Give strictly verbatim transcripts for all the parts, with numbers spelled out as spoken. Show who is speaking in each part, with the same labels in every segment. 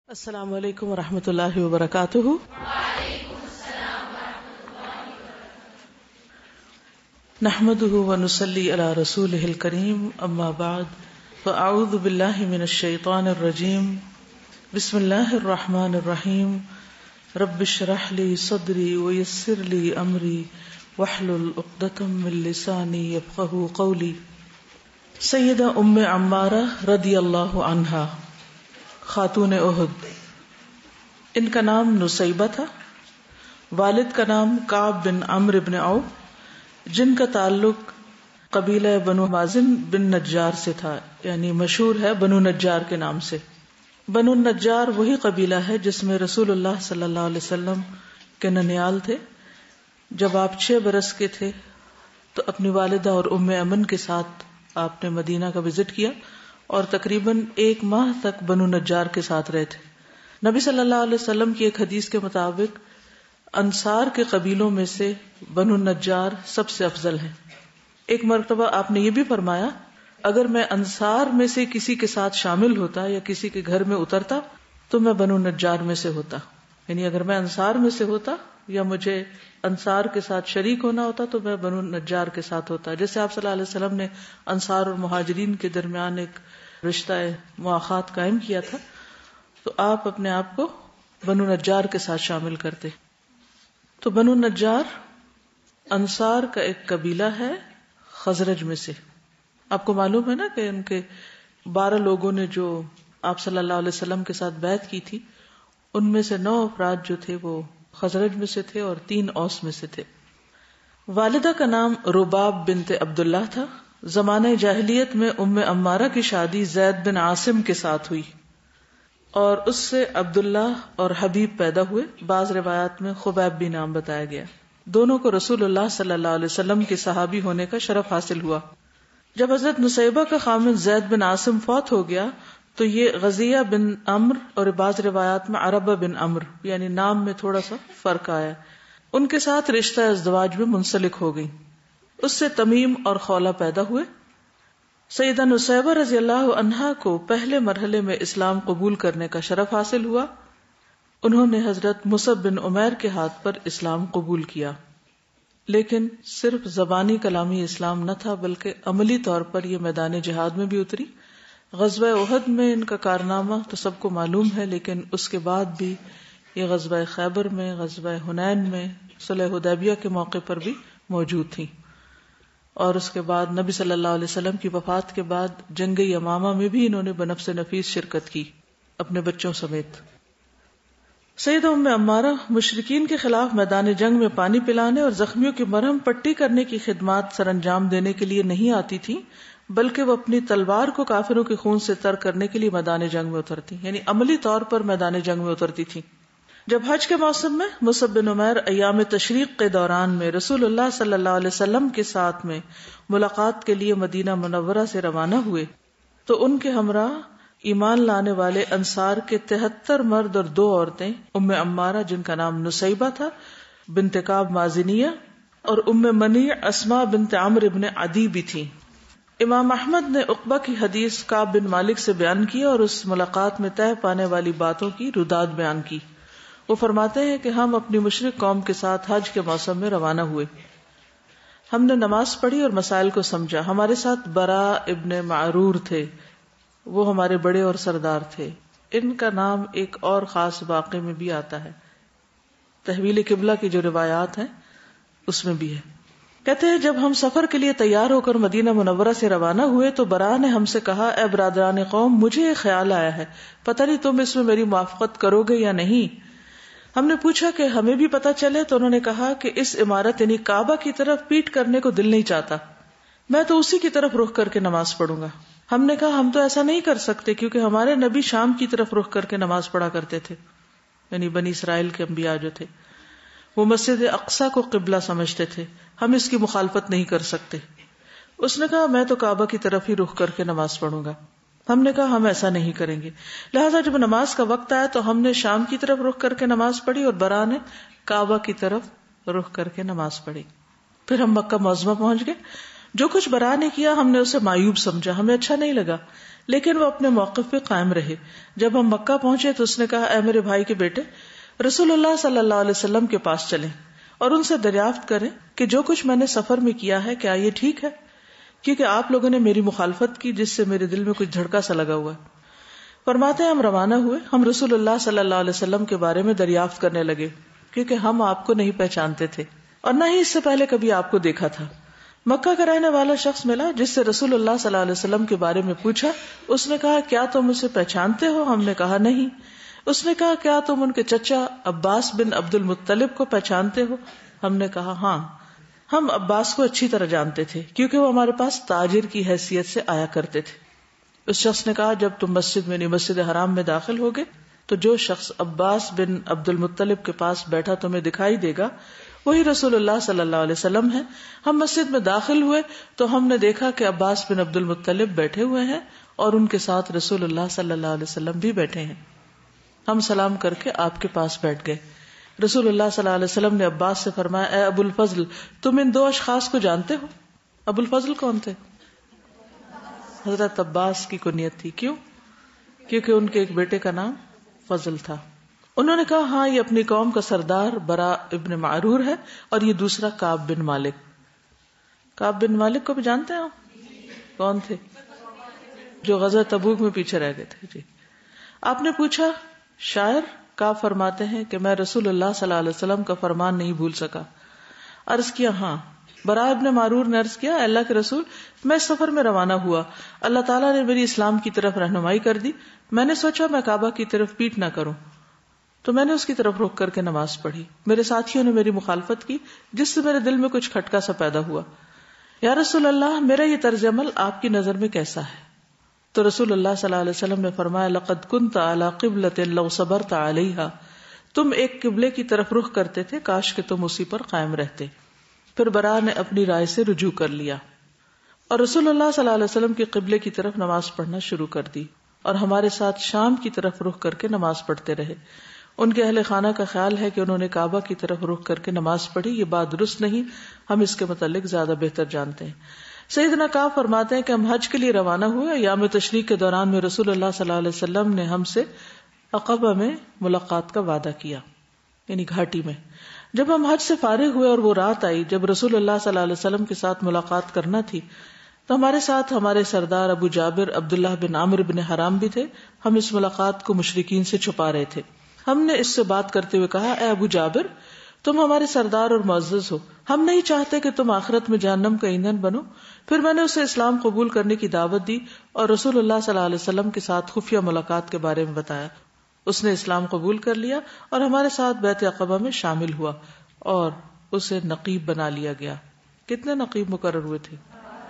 Speaker 1: السلام علیکم ورحمۃ اللہ وبرکاتہ۔
Speaker 2: وعلیکم السلام ورحمۃ اللہ وبرکاتہ۔
Speaker 1: نحمده ونصلی علی رسولہ الکریم، اما بعد فاعوذ باللہ من الشیطان الرجیم، بسم اللہ الرحمن الرحیم، رب اشرح لی صدری ویسر لی امری واحلل عقدۃ من لسانی یفقہوا قولی۔ سیدہ ام عمارہ رضی اللہ عنہا، خاتون احد، ان کا نام نصیبہ تھا، والد کا نام کعب بن عمرو بن عوف، جن کا تعلق قبیلہ بنو مازن بن نجار سے تھا، یعنی مشہور ہے بنو نجار کے نام سے۔ بنو نجار وہی قبیلہ ہے جس میں رسول اللہ صلی اللہ علیہ وسلم کے ننیال تھے۔ جب آپ چھ برس کے تھے تو اپنی والدہ اور ام امن کے ساتھ آپ نے مدینہ کا وزٹ کیا اور تقریباً ایک ماہ تک بنو نجار کے ساتھ رہے تھے۔ نبی صلی اللہ علیہ وسلم کی ایک حدیث کے مطابق انصار کے قبیلوں میں سے بنو نجار سب سے افضل ہیں۔ ایک مرتبہ آپ نے یہ بھی فرمایا، اگر میں انصار میں سے کسی کے ساتھ شامل ہوتا یا کسی کے گھر میں اترتا تو میں بنو نجار میں سے ہوتا، یعنی اگر میں انصار میں سے ہوتا یا مجھے انصار کے ساتھ شریک ہونا ہوتا تو میں بنو نجار کے ساتھ ہوتا۔ جیسے آپ صلی اللہ علیہ وسلم نے انصار اور مہاجرین کے درمیان ایک رشتہ مواخات قائم کیا تھا، تو آپ اپنے آپ کو بنو نجار کے ساتھ شامل کرتے۔ تو بنو نجار انصار کا ایک قبیلہ ہے خزرج میں سے۔ آپ کو معلوم ہے نا کہ ان کے بارہ لوگوں نے جو آپ صلی اللہ علیہ وسلم کے ساتھ بیعت کی تھی، ان میں سے نو افراد جو تھے وہ خزرج میں سے تھے اور تین اوس میں سے تھے۔ والدہ کا نام رباب بنت عبداللہ تھا۔ زمانہ جاہلیت میں ام عمارہ کی شادی زید بن عاصم کے ساتھ ہوئی اور اس سے عبداللہ اور حبیب پیدا ہوئے۔ بعض روایات میں خبیب بھی نام بتایا گیا۔ دونوں کو رسول اللہ صلی اللہ علیہ وسلم کے صحابی ہونے کا شرف حاصل ہوا۔ جب حضرت نصیبہ کا خامد زید بن عاصم فوت ہو گیا تو یہ غزیہ بن عمرو اور بعض روایات میں عربہ بن عمرو، یعنی نام میں تھوڑا سا فرق آیا، ان کے ساتھ رشتہ ازدواج میں منسلک ہو گئی۔ اس سے تمیم اور خولہ پیدا ہوئے۔ سیدہ نصیبہ رضی اللہ عنہا کو پہلے مرحلے میں اسلام قبول کرنے کا شرف حاصل ہوا۔ انہوں نے حضرت مصعب بن عمیر کے ہاتھ پر اسلام قبول کیا، لیکن صرف زبانی کلامی اسلام نہ تھا بلکہ عملی طور پر یہ میدان جہاد میں بھی اتری۔ غزوہ احد میں ان کا کارنامہ تو سب کو معلوم ہے، لیکن اس کے بعد بھی یہ غزوہ خیبر میں، غزوہ حنین میں، صلح حدیبیہ کے موقع پر بھی موجود تھیں، اور اس کے بعد نبی صلی اللہ علیہ وسلم کی وفات کے بعد جنگ یمامہ میں بھی انہوں نے بنفس نفیس شرکت کی اپنے بچوں سمیت۔ سیدہ ام عمارہ مشرکین کے خلاف میدان جنگ میں پانی پلانے اور زخمیوں کی مرہم پٹی کرنے کی خدمات سر انجام دینے کے لیے نہیں آتی تھی، بلکہ وہ اپنی تلوار کو کافروں کے خون سے تر کرنے کے لیے میدان جنگ میں اترتی، یعنی عملی طور پر میدان جنگ میں اترتی تھی۔ جب حج کے موسم میں مصعب بن عمیر ایام تشریق کے دوران میں رسول اللہ صلی اللہ علیہ وسلم کے ساتھ میں ملاقات کے لیے مدینہ منورہ سے روانہ ہوئے تو ان کے ہمراہ ایمان لانے والے انصار کے تہتر مرد اور دو عورتیں، ام عمارہ جن کا نام نصیبہ تھا بنت کعب مازنیہ اور ام منیع اسماء بنت عمرو بن عدی بھی تھیں۔ امام احمد نے عقبہ کی حدیث کعب بن مالک سے بیان کی اور اس ملاقات میں طے پانے والی باتوں کی رداد بیان کی۔ وہ فرماتے ہیں کہ ہم اپنی مشرک قوم کے ساتھ حج کے موسم میں روانہ ہوئے۔ ہم نے نماز پڑھی اور مسائل کو سمجھا۔ ہمارے ساتھ برا ابن معرور تھے، وہ ہمارے بڑے اور سردار تھے۔ ان کا نام ایک اور خاص واقعے میں بھی آتا ہے، تحویل قبلہ کی جو روایات ہیں اس میں بھی ہے۔ کہتے ہیں جب ہم سفر کے لیے تیار ہو کر مدینہ منورہ سے روانہ ہوئے تو برا نے ہم سے کہا، اے برادران قوم، مجھے ایک خیال آیا ہے، پتہ نہیں تم اس میں میری موافقت کرو گے یا نہیں۔ ہم نے پوچھا کہ ہمیں بھی پتہ چلے، تو انہوں نے کہا کہ اس عمارت یعنی کعبہ کی طرف پیٹ کرنے کو دل نہیں چاہتا، میں تو اسی کی طرف رخ کر کے نماز پڑھوں گا۔ ہم نے کہا ہم تو ایسا نہیں کر سکتے کیونکہ ہمارے نبی شام کی طرف رخ کر کے نماز پڑھا کرتے تھے، یعنی بنی اسرائیل کے انبیاء جو تھے وہ مسجد اقصی کو قبلہ سمجھتے تھے، ہم اس کی مخالفت نہیں کر سکتے۔ اس نے کہا میں تو کعبہ کی طرف ہی رخ کر کے نماز پڑھوں گا۔ ہم نے کہا ہم ایسا نہیں کریں گے۔ لہٰذا جب نماز کا وقت آیا تو ہم نے شام کی طرف رخ کر کے نماز پڑھی اور برا نے کعبہ کی طرف رخ کر کے نماز پڑھی۔ پھر ہم مکہ معظمہ پہنچ گئے۔ جو کچھ برا نے کیا ہم نے اسے معیوب سمجھا، ہمیں اچھا نہیں لگا، لیکن وہ اپنے موقف پہ قائم رہے. جب ہم مکہ پہنچے تو اس نے کہا اے میرے بھائی کے بیٹے, رسول اللہ صلی اللہ علیہ وسلم کے پاس چلیں اور ان سے دریافت کریں کہ جو کچھ میں نے سفر میں کیا ہے کیا یہ ٹھیک ہے, کیونکہ آپ لوگوں نے میری مخالفت کی جس سے میرے دل میں کچھ دھڑکا سا لگا ہوا ہے. فرماتے ہیں ہم روانہ ہوئے, ہم رسول اللہ صلی اللہ علیہ وسلم کے بارے میں دریافت کرنے لگے کیونکہ ہم آپ کو نہیں پہچانتے تھے اور نہ ہی اس سے پہلے کبھی آپ کو دیکھا تھا. مکہ کا رہنے والا شخص ملا جس سے رسول اللہ صلی اللہ علیہ وسلم کے بارے میں پوچھا. اس نے کہا کیا تم اسے پہچانتے ہو؟ ہم نے کہا نہیں. اس نے کہا کیا تم ان کے چچا عباس بن عبد المطلب کو پہچانتے ہو؟ ہم نے کہا ہاں. ہم عباس کو اچھی طرح جانتے تھے کیونکہ وہ ہمارے پاس تاجر کی حیثیت سے آیا کرتے تھے. اس شخص نے کہا جب تم مسجد میں نہیں مسجد حرام میں داخل ہوگے تو جو شخص عباس بن عبد المطلب کے پاس بیٹھا تمہیں دکھائی دے گا وہی رسول اللہ صلی اللہ علیہ وسلم ہے. ہم مسجد میں داخل ہوئے تو ہم نے دیکھا کہ عباس بن عبد المطلب بیٹھے ہوئے ہیں اور ان کے ساتھ رسول اللہ صلی اللہ علیہ وسلم بھی بیٹھے ہیں. ہم سلام کر کے آپ کے پاس بیٹھ گئے. رسول اللہ صلی اللہ علیہ وسلم نے عباس سے فرمایا اے ابو الفضل, تم ان دو اشخاص کو جانتے ہو؟ ابو الفضل کون تھے؟ حضرت عباس کی کنیت تھی. کیوں؟ کیونکہ ان کے ایک بیٹے کا نام فضل تھا. انہوں نے کہا ہاں یہ اپنی قوم کا سردار برا ابن معرور ہے اور یہ دوسرا کعب بن مالک. کعب بن مالک کو بھی جانتے ہیں آپ؟ کون تھے؟ جو غزوہ تبوک میں پیچھے رہ گئے تھے. جی. آپ نے پوچھا شاعر کعب فرماتے ہیں کہ میں رسول اللہ صلی اللہ علیہ وسلم کا فرمان نہیں بھول سکا. عرض کیا ہاں. برا ابن معرور نے عرض کیا اللہ کے رسول میں اس سفر میں روانہ ہوا, اللہ تعالیٰ نے میری اسلام کی طرف رہنمائی کر دی. میں نے سوچا میں کعبہ کی طرف پیٹ نہ کروں تو میں نے اس کی طرف رک کر کے نماز پڑھی. میرے ساتھیوں نے میری مخالفت کی جس سے میرے دل میں کچھ کھٹکا سا پیدا ہوا. یا رسول اللہ میرا یہ طرز عمل آپ کی نظر میں کیسا ہے؟ تو رسول اللہ صلی اللہ علیہ وسلم نے فرمایا لقد كنت على قبلة لو صبرت عليها, تم ایک قبلے کی طرف رخ کرتے تھے کاش کہ تم اسی پر قائم رہتے. پھر برا نے اپنی رائے سے رجوع کر لیا اور رسول اللہ صلی اللہ علیہ وسلم کے قبلے کی طرف نماز پڑھنا شروع کر دی اور ہمارے ساتھ شام کی طرف رخ کر کے نماز پڑھتے رہے. ان کے اہل خانہ کا خیال ہے کہ انہوں نے کعبہ کی طرف رخ کر کے نماز پڑھی. یہ بات درست نہیں, ہم اس کے متعلق زیادہ بہتر جانتے ہیں. سیدنا کعب فرماتے ہیں کہ ہم حج کے لیے روانہ ہوئے. یوم تشریق کے دوران میں رسول اللہ صلی اللہ علیہ وسلم نے ہم سے عقبہ میں ملاقات کا وعدہ کیا, یعنی گھاٹی میں. جب ہم حج سے فارغ ہوئے اور وہ رات آئی جب رسول اللہ صلی اللہ علیہ وسلم کے ساتھ ملاقات کرنا تھی تو ہمارے ساتھ ہمارے سردار ابو جابر عبداللہ بن عامر بن حرام بھی تھے. ہم اس ملاقات کو مشرکین سے چھپا رہے تھے. ہم نے اس سے بات کرتے ہوئے کہا اے ابو جابر تم ہمارے سردار اور معزز ہو, ہم نہیں چاہتے کہ تم آخرت میں جہنم کا ایندھن بنو. پھر میں نے اسے اسلام قبول کرنے کی دعوت دی اور رسول اللہ صلی اللہ علیہ وسلم کے ساتھ خفیہ ملاقات کے بارے میں بتایا. اس نے اسلام قبول کر لیا اور ہمارے ساتھ بیعت عقبہ میں شامل ہوا اور اسے نقیب بنا لیا گیا. کتنے نقیب مقرر ہوئے تھے؟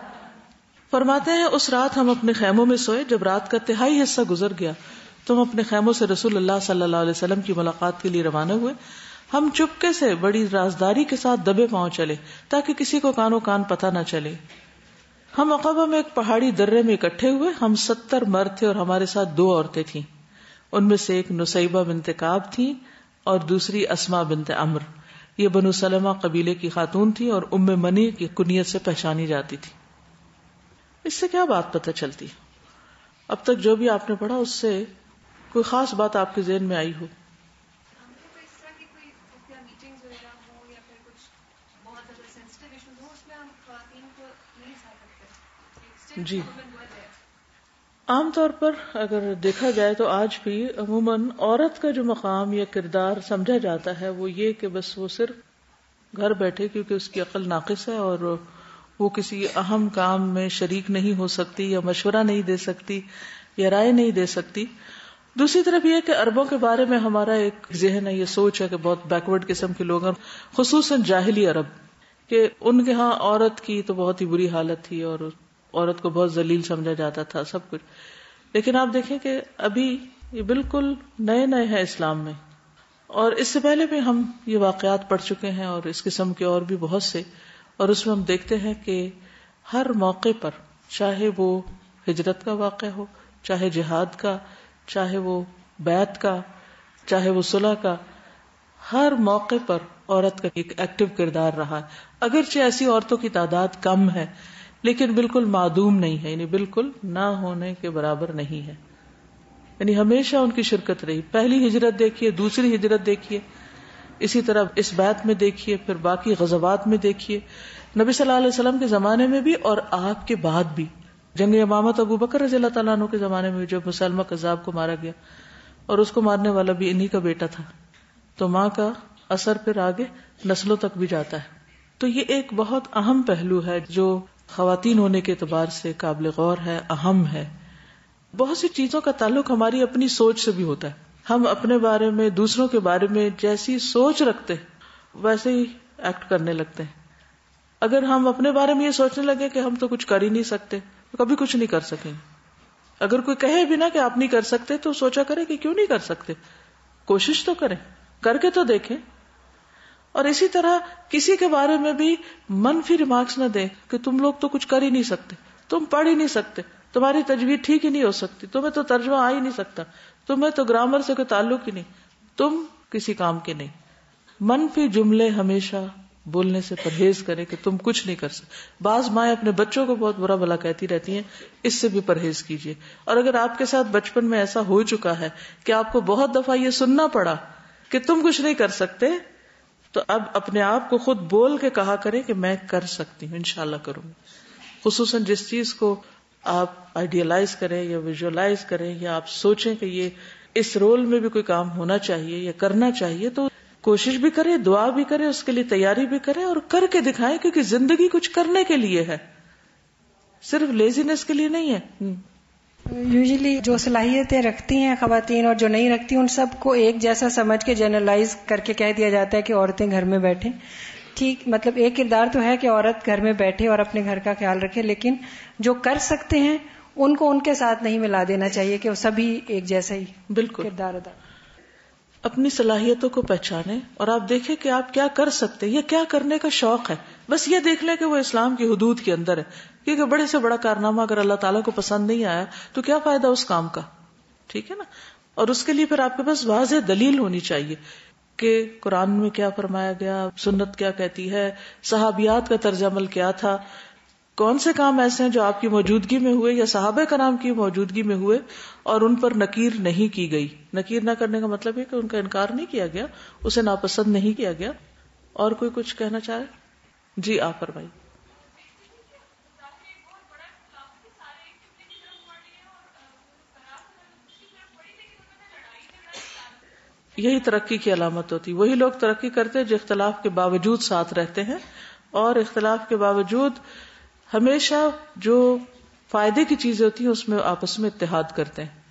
Speaker 1: فرماتے ہیں اس رات ہم اپنے خیموں میں سوئے. جب رات کا تہائی حصہ گزر گیا تو ہم اپنے خیموں سے رسول اللہ صلی اللہ علیہ وسلم کی ملاقات کے لیے روانہ ہوئے. ہم چپکے سے بڑی رازداری کے ساتھ دبے پاؤں چلے تاکہ کسی کو کانوں کان پتہ نہ چلے. ہم عقبہ میں ایک پہاڑی درے میں اکٹھے ہوئے. ہم ستر مرد تھے اور ہمارے ساتھ دو عورتیں تھیں. ان میں سے ایک نسیبہ بنت کعب تھی اور دوسری اسما بنت عمرو. یہ بنو سلمہ قبیلے کی خاتون تھی اور ام منی کی کنیت سے پہچانی جاتی تھی. اس سے کیا بات پتہ چلتی؟ اب تک جو بھی آپ نے پڑھا اس سے کوئی خاص بات آپ کے ذہن میں آئی ہو؟ جی عام طور پر اگر دیکھا جائے تو آج بھی عموماً عورت کا جو مقام یا کردار سمجھا جاتا ہے وہ یہ کہ بس وہ صرف گھر بیٹھے کیونکہ اس کی عقل ناقص ہے اور وہ کسی اہم کام میں شریک نہیں ہو سکتی یا مشورہ نہیں دے سکتی یا رائے نہیں دے سکتی. دوسری طرف یہ کہ عربوں کے بارے میں ہمارا ایک ذہن ہے, یہ سوچ ہے کہ بہت بیکورڈ قسم کے لوگ ہیں, خصوصاً جاہلی عرب, کہ ان کے ہاں عورت کی تو بہت ہی بری حالت تھی اور عورت کو بہت ذلیل سمجھا جاتا تھا سب کچھ. لیکن آپ دیکھیں کہ ابھی یہ بالکل نئے نئے ہیں اسلام میں, اور اس سے پہلے بھی ہم یہ واقعات پڑھ چکے ہیں اور اس قسم کے اور بھی بہت سے, اور اس میں ہم دیکھتے ہیں کہ ہر موقع پر, چاہے وہ ہجرت کا واقعہ ہو, چاہے جہاد کا, چاہے وہ بیعت کا, چاہے وہ صلح کا, ہر موقع پر عورت کا ایک ایکٹیو کردار رہا ہے. اگرچہ ایسی عورتوں کی تعداد کم ہے لیکن بالکل معدوم نہیں ہے، یعنی بالکل نہ ہونے کے برابر نہیں ہے، یعنی ہمیشہ ان کی شرکت رہی. پہلی ہجرت دیکھیے، دوسری ہجرت دیکھیے، اسی طرح اس بیعت میں دیکھیے، پھر باقی غزوات میں دیکھیے، نبی صلی اللہ علیہ وسلم کے زمانے میں بھی اور آپ کے بعد بھی. جنگ امامت ابو بکر رضی اللہ تعالیٰ عنہ کے زمانے میں جب مسلمہ کذاب کو مارا گیا اور اس کو مارنے والا بھی انہی کا بیٹا تھا، تو ماں کا اثر پھر آگے نسلوں تک بھی جاتا ہے. تو یہ ایک بہت اہم پہلو ہے جو خواتین ہونے کے اعتبار سے قابل غور ہے، اہم ہے. بہت سی چیزوں کا تعلق ہماری اپنی سوچ سے بھی ہوتا ہے. ہم اپنے بارے میں، دوسروں کے بارے میں جیسی سوچ رکھتے ہیں ویسے ہی ایکٹ کرنے لگتے ہیں. اگر ہم اپنے بارے میں یہ سوچنے لگے کہ ہم تو کچھ کر ہی نہیں سکتے تو کبھی کچھ نہیں کر سکیں گے. اگر کوئی کہے بھی نہ کہ آپ نہیں کر سکتے تو سوچا کرے کہ کیوں نہیں کر سکتے، کوشش تو کریں، کر کے تو دیکھیں. اور اسی طرح کسی کے بارے میں بھی منفی ریمارکس نہ دیں کہ تم لوگ تو کچھ کر ہی نہیں سکتے، تم پڑھ ہی نہیں سکتے، تمہاری تجوید ٹھیک ہی نہیں ہو سکتی، تمہیں تو ترجمہ آ ہی نہیں سکتا، تمہیں تو گرامر سے کوئی تعلق ہی نہیں، تم کسی کام کے نہیں. منفی جملے ہمیشہ بولنے سے پرہیز کریں کہ تم کچھ نہیں کر سکتے. بعض مائیں اپنے بچوں کو بہت برا بھلا کہتی رہتی ہیں، اس سے بھی پرہیز کیجیے. اور اگر آپ کے ساتھ بچپن میں ایسا ہو چکا ہے کہ آپ کو بہت دفعہ یہ سننا پڑا کہ تم کچھ نہیں کر سکتے، تو اب اپنے آپ کو خود بول کے کہا کریں کہ میں کر سکتی ہوں، انشاءاللہ کروں گی. خصوصاً جس چیز کو آپ آئیڈیالائز کریں یا ویژولائز کریں یا آپ سوچیں کہ یہ اس رول میں بھی کوئی کام ہونا چاہیے یا کرنا چاہیے، تو کوشش بھی کریں، دعا بھی کریں، اس کے لیے تیاری بھی کریں اور کر کے دکھائیں، کیونکہ زندگی کچھ کرنے کے لیے ہے، صرف لیزینس کے لیے نہیں ہے.
Speaker 3: یوزلی جو صلاحیتیں رکھتی ہیں خواتین اور جو نہیں رکھتی ان سب کو ایک جیسا سمجھ کے جنرلائز کر کے کہہ دیا جاتا ہے کہ عورتیں گھر میں بیٹھیں. ٹھیک، مطلب ایک کردار تو ہے کہ عورت گھر میں بیٹھے اور اپنے گھر کا خیال رکھے، لیکن جو کر سکتے ہیں ان کو ان کے ساتھ نہیں ملا دینا چاہیے کہ وہ سبھی ایک جیسا ہی
Speaker 1: بالکل
Speaker 3: کردار ادا.
Speaker 1: اپنی صلاحیتوں کو پہچانیں اور آپ دیکھیں کہ آپ کیا کر سکتے ہیں، یہ کیا کرنے کا شوق ہے. بس یہ دیکھ لیں کہ وہ اسلام کی حدود کے اندر ہے، کیونکہ بڑے سے بڑا کارنامہ اگر اللہ تعالیٰ کو پسند نہیں آیا تو کیا فائدہ اس کام کا. ٹھیک ہے نا. اور اس کے لیے پھر آپ کے پاس واضح دلیل ہونی چاہیے کہ قرآن میں کیا فرمایا گیا، سنت کیا کہتی ہے، صحابیات کا طرز عمل کیا تھا، کون سے کام ایسے ہیں جو آپ کی موجودگی میں ہوئے یا صحابہ کرام کی موجودگی میں ہوئے اور ان پر نکیر نہیں کی گئی. نکیر نہ کرنے کا مطلب ہے کہ ان کا انکار نہیں کیا گیا، اسے ناپسند نہیں کیا گیا. اور کوئی کچھ کہنا چاہے؟ جی آپ فرمائیے. یہی ترقی کی علامت ہوتی. وہی لوگ ترقی کرتے ہیں جو اختلاف کے باوجود ساتھ رہتے ہیں اور اختلاف کے باوجود ہمیشہ جو فائدے کی چیزیں ہوتی ہیں اس میں آپس میں اتحاد کرتے ہیں.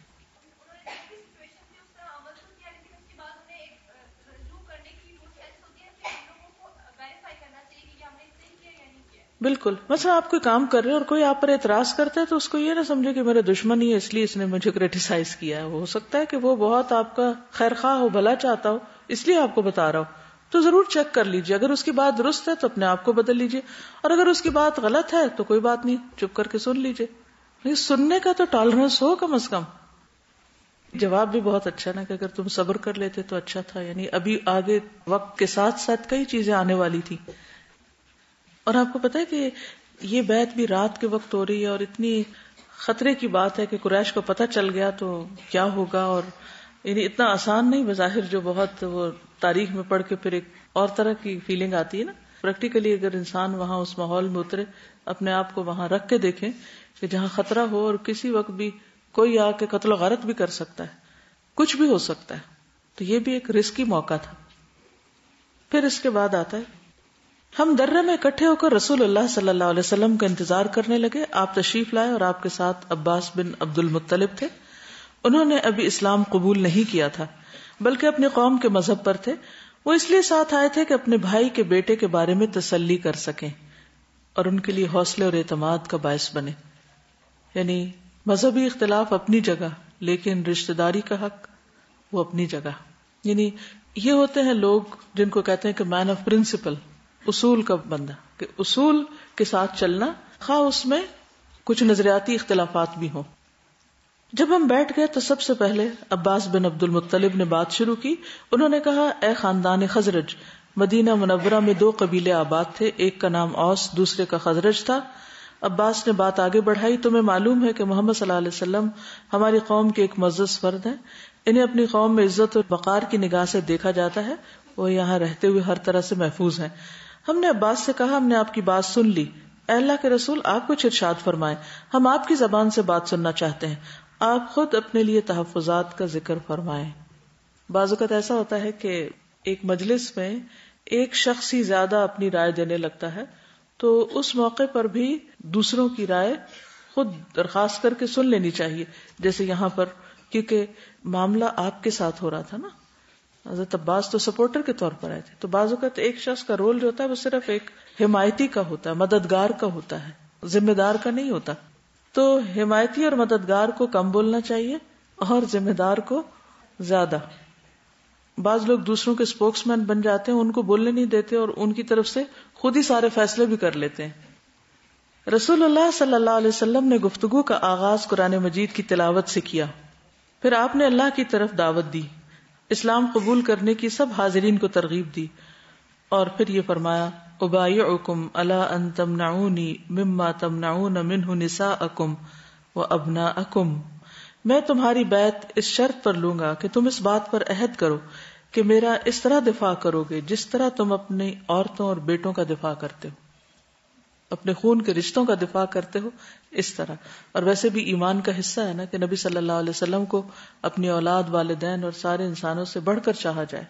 Speaker 1: بالکل. مثلا آپ کوئی کام کر رہے ہیں اور کوئی آپ پر اعتراض کرتا ہے تو اس کو یہ نہ سمجھے کہ میرا دشمن ہی ہے اس لیے اس نے مجھے کریٹیسائز کیا ہے. ہو سکتا ہے کہ وہ بہت آپ کا خیر خواہ ہو، بھلا چاہتا ہو، اس لیے آپ کو بتا رہا ہو. تو ضرور چیک کر لیجیے. اگر اس کی بات درست ہے تو اپنے آپ کو بدل لیجیے، اور اگر اس کی بات غلط ہے تو کوئی بات نہیں، چپ کر کے سن لیجیے. لیکن سننے کا تو ٹالرنس ہو کم از کم. جواب بھی بہت اچھا نا کہ اگر تم صبر کر لیتے تو اچھا تھا. یعنی ابھی آگے وقت کے ساتھ ساتھ کئی چیزیں آنے والی تھی. اور آپ کو پتا ہے کہ یہ بیعت بھی رات کے وقت ہو رہی ہے اور اتنی خطرے کی بات ہے کہ قریش کو پتہ چل گیا تو کیا ہوگا. اور یعنی اتنا آسان نہیں بظاہر، جو بہت وہ تاریخ میں پڑھ کے پھر ایک اور طرح کی فیلنگ آتی ہے نا. پریکٹیکلی اگر انسان وہاں اس ماحول میں اترے، اپنے آپ کو وہاں رکھ کے دیکھیں کہ جہاں خطرہ ہو اور کسی وقت بھی کوئی آ کے قتل و غارت بھی کر سکتا ہے، کچھ بھی ہو سکتا ہے، تو یہ بھی ایک رسکی موقع تھا. پھر اس کے بعد آتا ہے ہم درہ میں اکٹھے ہو کر رسول اللہ صلی اللہ علیہ وسلم کا انتظار کرنے لگے. آپ تشریف لائے اور آپ کے ساتھ عباس بن عبد المطلب تھے. انہوں نے ابھی اسلام قبول نہیں کیا تھا بلکہ اپنی قوم کے مذہب پر تھے. وہ اس لیے ساتھ آئے تھے کہ اپنے بھائی کے بیٹے کے بارے میں تسلی کر سکیں اور ان کے لیے حوصلے اور اعتماد کا باعث بنے. یعنی مذہبی اختلاف اپنی جگہ، لیکن رشتہ داری کا حق وہ اپنی جگہ. یعنی یہ ہوتے ہیں لوگ جن کو کہتے ہیں کہ مین آف پرنسپل، اصول کا بندہ، کہ اصول کے ساتھ چلنا خواہ اس میں کچھ نظریاتی اختلافات بھی ہوں. جب ہم بیٹھ گئے تو سب سے پہلے عباس بن عبد المطلب نے بات شروع کی. انہوں نے کہا، اے خاندان خزرج، مدینہ منورہ میں دو قبیلے آباد تھے، ایک کا نام اوس، دوسرے کا خزرج تھا. عباس نے بات آگے بڑھائی، تمہیں معلوم ہے کہ محمد صلی اللہ علیہ وسلم ہماری قوم کے ایک معزز فرد ہیں، انہیں اپنی قوم میں عزت اور وقار کی نگاہ سے دیکھا جاتا ہے، وہ یہاں رہتے ہوئے ہر طرح سے محفوظ ہیں۔ ہم نے عباس سے کہا ہم نے آپ کی بات سن لی، اے اللہ کے رسول آپ کچھ ارشاد فرمائیں، ہم آپ کی زبان سے بات سننا چاہتے ہیں، آپ خود اپنے لیے تحفظات کا ذکر فرمائیں۔ بعض اوقات ایسا ہوتا ہے کہ ایک مجلس میں ایک شخص ہی زیادہ اپنی رائے دینے لگتا ہے، تو اس موقع پر بھی دوسروں کی رائے خود درخواست کر کے سن لینی چاہیے، جیسے یہاں پر، کیونکہ معاملہ آپ کے ساتھ ہو رہا تھا نا، حضرت عباس تو سپورٹر کے طور پر آئے تھے، تو بعض اوقات ایک شخص کا رول جو ہوتا ہے وہ صرف ایک حمایتی کا ہوتا ہے، مددگار کا ہوتا ہے، ذمہ دار کا نہیں ہوتا۔ تو حمایتی اور مددگار کو کم بولنا چاہیے اور ذمہ دار کو زیادہ۔ بعض لوگ دوسروں کے اسپوکس مین بن جاتے ہیں، ان کو بولنے نہیں دیتے اور ان کی طرف سے خود ہی سارے فیصلے بھی کر لیتے ہیں۔ رسول اللہ صلی اللہ علیہ وسلم نے گفتگو کا آغاز قرآن مجید کی تلاوت سے کیا، پھر آپ نے اللہ کی طرف دعوت دی، اسلام قبول کرنے کی سب حاضرین کو ترغیب دی، اور پھر یہ فرمایا ابایعکم علی ان تمنعونی مما تمنعون منہ نساءکم وابناءکم، میں تمہاری بیعت اس شرط پر لوں گا کہ تم اس بات پر عہد کرو کہ میرا اس طرح دفاع کرو گے جس طرح تم اپنی عورتوں اور بیٹوں کا دفاع کرتے ہو، اپنے خون کے رشتوں کا دفاع کرتے ہو اس طرح۔ اور ویسے بھی ایمان کا حصہ ہے نا کہ نبی صلی اللہ علیہ وسلم کو اپنی اولاد، والدین اور سارے انسانوں سے بڑھ کر چاہا جائے۔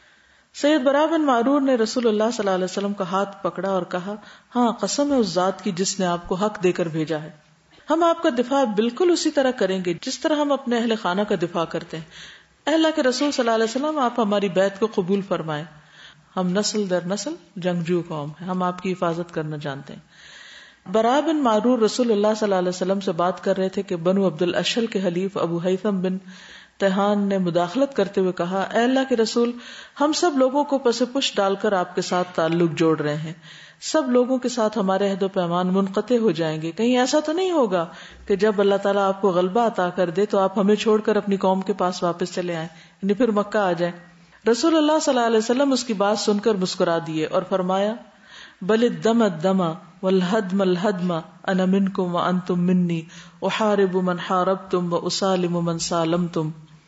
Speaker 1: سید برا بن معرور نے رسول اللہ صلی اللہ علیہ وسلم کا ہاتھ پکڑا اور کہا، ہاں قسم ہے اس ذات کی جس نے آپ کو حق دے کر بھیجا ہے، ہم آپ کا دفاع بالکل اسی طرح کریں گے جس طرح ہم اپنے اہل خانہ کا دفاع کرتے ہیں۔ اے اللہ کے رسول صلی اللہ علیہ وسلم آپ ہماری بیعت کو قبول فرمائیں، ہم نسل در نسل جنگجو قوم ہیں، ہم آپ کی حفاظت کرنا جانتے ہیں۔ برا بن معرور رسول اللہ صلی اللہ علیہ وسلم سے بات کر رہے تھے کہ بنو عبد الاشل کے حلیف ابو حیثم بن تہان نے مداخلت کرتے ہوئے کہا، اے اللہ کے رسول ہم سب لوگوں کو پس پش ڈال کر آپ کے ساتھ تعلق جوڑ رہے ہیں، سب لوگوں کے ساتھ ہمارے عہد و پیمان منقطع ہو جائیں گے، کہیں ایسا تو نہیں ہوگا کہ جب اللہ تعالیٰ آپ کو غلبہ عطا کر دے تو آپ ہمیں چھوڑ کر اپنی قوم کے پاس واپس چلے آئیں، یعنی پھر مکہ آ جائیں۔ رسول اللہ صلی اللہ علیہ وسلم اس کی بات سن کر مسکرا دیے اور فرمایا، بل الدم الدم والہدم الہدم انا منکم وانتم منی احارب من حاربتم واسالم من سالمتم،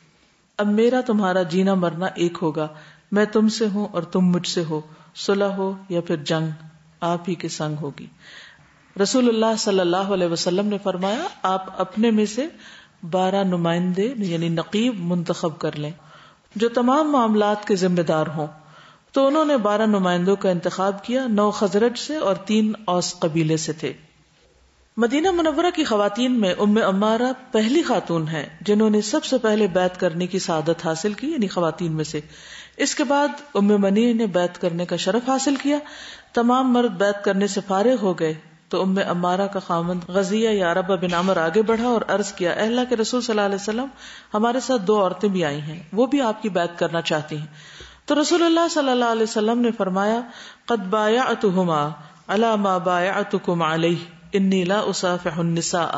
Speaker 1: اب میرا تمہارا جینا مرنا ایک ہوگا، میں تم سے ہوں اور تم مجھ سے ہو، صلح ہو یا پھر جنگ آپ ہی کے سنگ ہوگی۔ رسول اللہ صلی اللہ علیہ وسلم نے فرمایا، آپ اپنے میں سے بارہ نمائندے یعنی نقیب منتخب کر لیں جو تمام معاملات کے ذمہ دار ہوں۔ تو انہوں نے بارہ نمائندوں کا انتخاب کیا، نو خزرج سے اور تین اوس قبیلے سے تھے۔ مدینہ منورہ کی خواتین میں ام عمارہ پہلی خاتون ہیں جنہوں نے سب سے پہلے بیعت کرنے کی سعادت حاصل کی، یعنی خواتین میں سے۔ اس کے بعد ام منی نے بیعت کرنے کا شرف حاصل کیا۔ تمام مرد بیعت کرنے سے فارغ ہو گئے تو ام عمارہ کا خاوند غزیہ یا عربہ بن عمر آگے بڑھا اور عرض کیا، اے اللہ کے رسول صلی اللہ علیہ وسلم ہمارے ساتھ دو عورتیں بھی آئی ہیں، وہ بھی آپ کی بیعت کرنا چاہتی ہیں۔ تو رسول اللہ صلی اللہ علیہ وسلم نے فرمایا، قد بایعتہما علی ما بایعتکم علیہ انی لا اصافح النساء،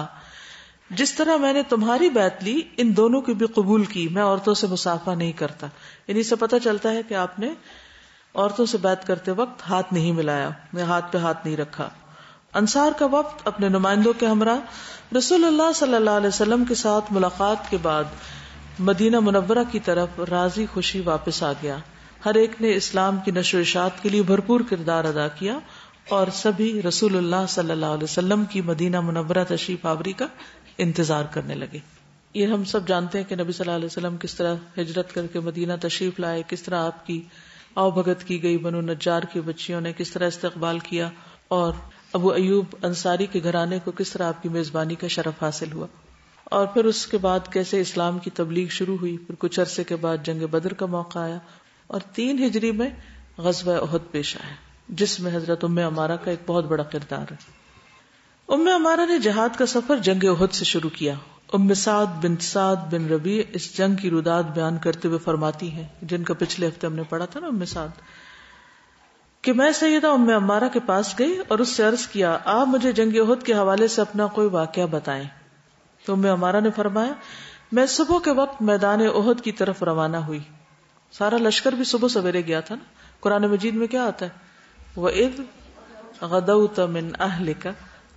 Speaker 1: جس طرح میں نے تمہاری بیعت لی ان دونوں کی بھی قبول کی، میں عورتوں سے مصافحہ نہیں کرتا۔ یعنی سے پتہ چلتا ہے کہ آپ نے عورتوں سے بیعت کرتے وقت ہاتھ نہیں ملایا، میں ہاتھ پہ ہاتھ نہیں رکھا۔ انصار کا وفد اپنے نمائندوں کے ہمراہ رسول اللہ صلی اللہ علیہ وسلم کے ساتھ ملاقات کے بعد مدینہ منورہ کی طرف راضی خوشی واپس آ گیا۔ ہر ایک نے اسلام کی نشر و اشاعت کے لیے بھرپور کردار ادا کیا اور سبھی رسول اللہ صلی اللہ علیہ وسلم کی مدینہ منورہ تشریف آوری کا انتظار کرنے لگے۔ یہ ہم سب جانتے ہیں کہ نبی صلی اللہ علیہ وسلم کس طرح ہجرت کر کے مدینہ تشریف لائے، کس طرح آپ کی آؤ بھگت کی گئی، بنو نجار کی بچیوں نے کس طرح استقبال کیا، اور ابو ایوب انصاری کے گھرانے کو کس طرح آپ کی میزبانی کا شرف حاصل ہوا، اور پھر اس کے بعد کیسے اسلام کی تبلیغ شروع ہوئی۔ پھر کچھ عرصے کے بعد جنگ بدر کا موقع آیا اور تین ہجری میں غزوہ احد پیش آیا جس میں حضرت ام عمارہ کا ایک بہت بڑا کردار ہے۔ ام عمارہ نے جہاد کا سفر جنگ احد سے شروع کیا۔ ام سعد بنت سعد بن ربیع اس جنگ کی روداد بیان کرتے ہوئے فرماتی ہیں، جن کا پچھلے ہفتے ہم نے پڑھا تھا نا، ام سعد، کہ میں سیدہ ام عمارہ کے پاس گئی اور اس سے عرض کیا، آپ مجھے جنگ احد کے حوالے سے اپنا کوئی واقعہ بتائیں۔ تو ام عمارہ نے فرمایا، میں صبح کے وقت میدان احد کی طرف روانہ ہوئی، سارا لشکر بھی صبح سویرے گیا تھا نا۔ قرآن مجید میں کیا آتا ہے، وَإِذْ غَدَوْتَ مِنْ أَهْلِكَ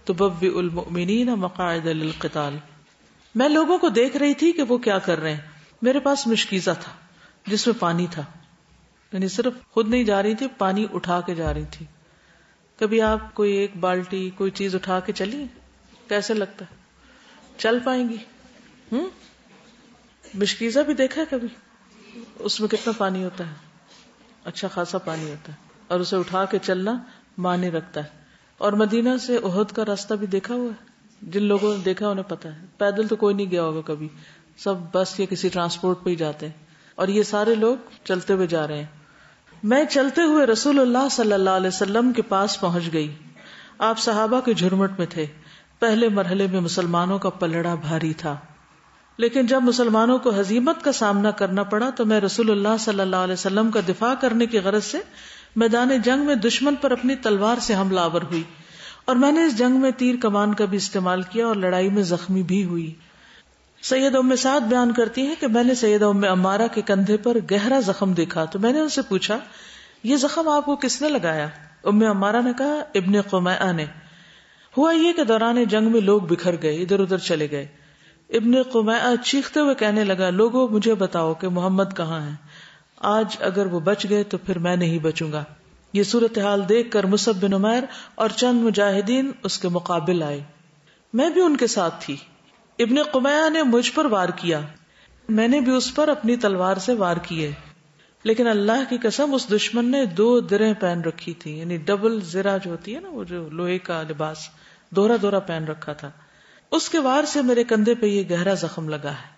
Speaker 1: تبوئ المؤمنین مقاعد للقتال. میں لوگوں کو دیکھ رہی تھی کہ وہ کیا کر رہے ہیں. میرے پاس مشکیزہ تھا جس میں پانی تھا، یعنی صرف خود نہیں جا رہی تھی، پانی اٹھا کے جا رہی تھی. کبھی آپ کوئی ایک بالٹی کوئی چیز اٹھا کے چلی، کیسے لگتا ہے؟ چل پائیں گی؟ ہم مشکیزہ بھی دیکھا ہے کبھی؟ اس میں کتنا پانی ہوتا ہے؟ اچھا خاصا پانی ہوتا ہے، اور اسے اٹھا کے چلنا معنی رکھتا ہے. اور مدینہ سے احد کا راستہ بھی دیکھا ہوا ہے؟ جن لوگوں نے دیکھا انہیں پتا ہے. پیدل تو کوئی نہیں گیا ہوگا کبھی، سب بس یا کسی ٹرانسپورٹ پہ ہی جاتے ہیں، اور یہ سارے لوگ چلتے ہوئے جا رہے ہیں. میں چلتے ہوئے رسول اللہ صلی اللہ علیہ وسلم کے پاس پہنچ گئی. آپ صحابہ کے جھرمٹ میں تھے. پہلے مرحلے میں مسلمانوں کا پلڑا بھاری تھا، لیکن جب مسلمانوں کو ہزیمت کا سامنا کرنا پڑا تو میں رسول اللہ صلی اللہ علیہ وسلم کا دفاع کرنے کی غرض سے میدان جنگ میں دشمن پر اپنی تلوار سے حملہ آور ہوئی، اور میں نے اس جنگ میں تیر کمان کا بھی استعمال کیا اور لڑائی میں زخمی بھی ہوئی. سید ام سعد بیان کرتی ہیں کہ میں نے سیدہ ام عمارہ کے کندھے پر گہرا زخم دیکھا تو میں نے ان سے پوچھا یہ زخم آپ کو کس نے لگایا؟ ام عمارہ نے کہا ابن قمیعہ نے. ہوا یہ کہ دوران جنگ میں لوگ بکھر گئے، ادھر ادھر چلے گئے. ابن قمیعہ چیختے ہوئے کہنے لگا لوگوں مجھے بتاؤ کہ محمد کہاں ہے، آج اگر وہ بچ گئے تو پھر میں نہیں بچوں گا. یہ صورتحال دیکھ کر مصعب بن عمیر اور چند مجاہدین اس کے مقابل آئے. میں بھی ان کے ساتھ تھی. ابن قمیعہ نے مجھ پر وار کیا، میں نے بھی اس پر اپنی تلوار سے وار کیے، لیکن اللہ کی قسم اس دشمن نے دو دریں پہن رکھی تھی، یعنی ڈبل زرہ جو ہوتی ہے نا، وہ جو لوہے کا لباس دوہرا دوہرا پہن رکھا تھا. اس کے وار سے میرے کندھے پہ یہ گہرا زخم لگا ہے.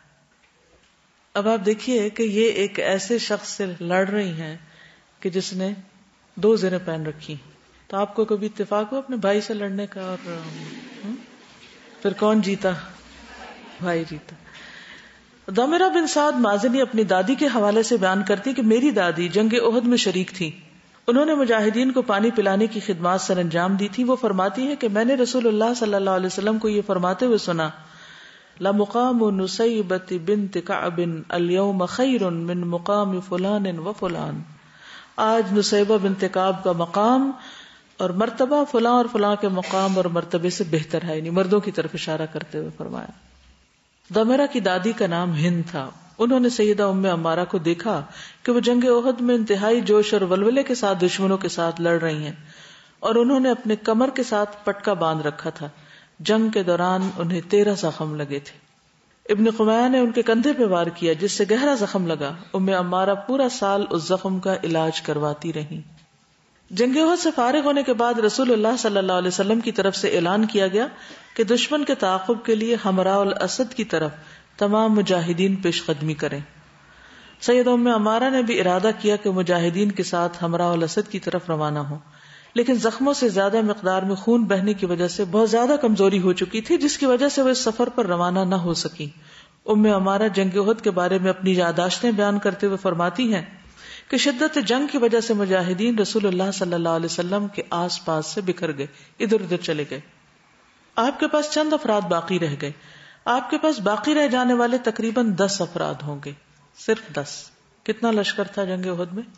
Speaker 1: اب آپ دیکھیے کہ یہ ایک ایسے شخص سے لڑ رہی ہیں کہ جس نے دو زریں پہن رکھی. تو آپ کو کبھی اتفاق ہو اپنے بھائی سے لڑنے کا؟ اور پھر کون جیتا؟ بھائی جیتا. ضمرہ بن سعد مازنی اپنی دادی کے حوالے سے بیان کرتی کہ میری دادی جنگ احد میں شریک تھی. انہوں نے مجاہدین کو پانی پلانے کی خدمات سر انجام دی تھی. وہ فرماتی ہے کہ میں نے رسول اللہ صلی اللہ علیہ وسلم کو یہ فرماتے ہوئے سنا لَمُقَامُ نُسَيْبَةِ بِنْتِ كَعْبٍ الْيَوْمَ خَيْرٌ مِّن مُقَامِ فُلَانٍ وَفُلَانٍ. آج نسیبہ بنت کعب کا مقام اور مرتبہ فلاں اور فلاں کے مقام اور مرتبے سے بہتر ہے، یعنی مردوں کی طرف اشارہ کرتے ہوئے فرمایا. ضمرہ کی دادی کا نام ہند تھا. انہوں نے سیدہ ام عمارہ کو دیکھا کہ وہ جنگ احد میں انتہائی جوش اور ولولے کے ساتھ دشمنوں کے ساتھ لڑ رہی ہیں، اور انہوں نے اپنے کمر کے ساتھ پٹکا باندھ رکھا تھا. جنگ کے دوران انہیں تیرہ زخم لگے تھے. ابن قمیعہ نے ان کے کندھے پہ وار کیا جس سے گہرا زخم لگا. ام عمارہ پورا سال اس زخم کا علاج کرواتی رہی. جنگ احد سے فارغ ہونے کے بعد رسول اللہ صلی اللہ علیہ وسلم کی طرف سے اعلان کیا گیا کہ دشمن کے تعاقب کے لیے حمراء الاسد کی طرف تمام مجاہدین پیش قدمی کریں. سید ام عمارہ نے بھی ارادہ کیا کہ مجاہدین کے ساتھ حمراء الاسد کی طرف روانہ ہوں، لیکن زخموں سے زیادہ مقدار میں خون بہنے کی وجہ سے بہت زیادہ کمزوری ہو چکی تھی، جس کی وجہ سے وہ اس سفر پر روانہ نہ ہو سکی. ام عمارہ جنگ احد کے بارے میں اپنی یادداشتیں بیان کرتے ہوئے فرماتی ہیں کہ شدت جنگ کی وجہ سے مجاہدین رسول اللہ صلی اللہ علیہ وسلم کے آس پاس سے بکھر گئے، ادھر ادھر چلے گئے. آپ کے پاس چند افراد باقی رہ گئے. آپ کے پاس باقی رہ جانے والے تقریباً دس افراد ہوں گے، صرف دس. کتنا لشکر تھا جنگ احد میں؟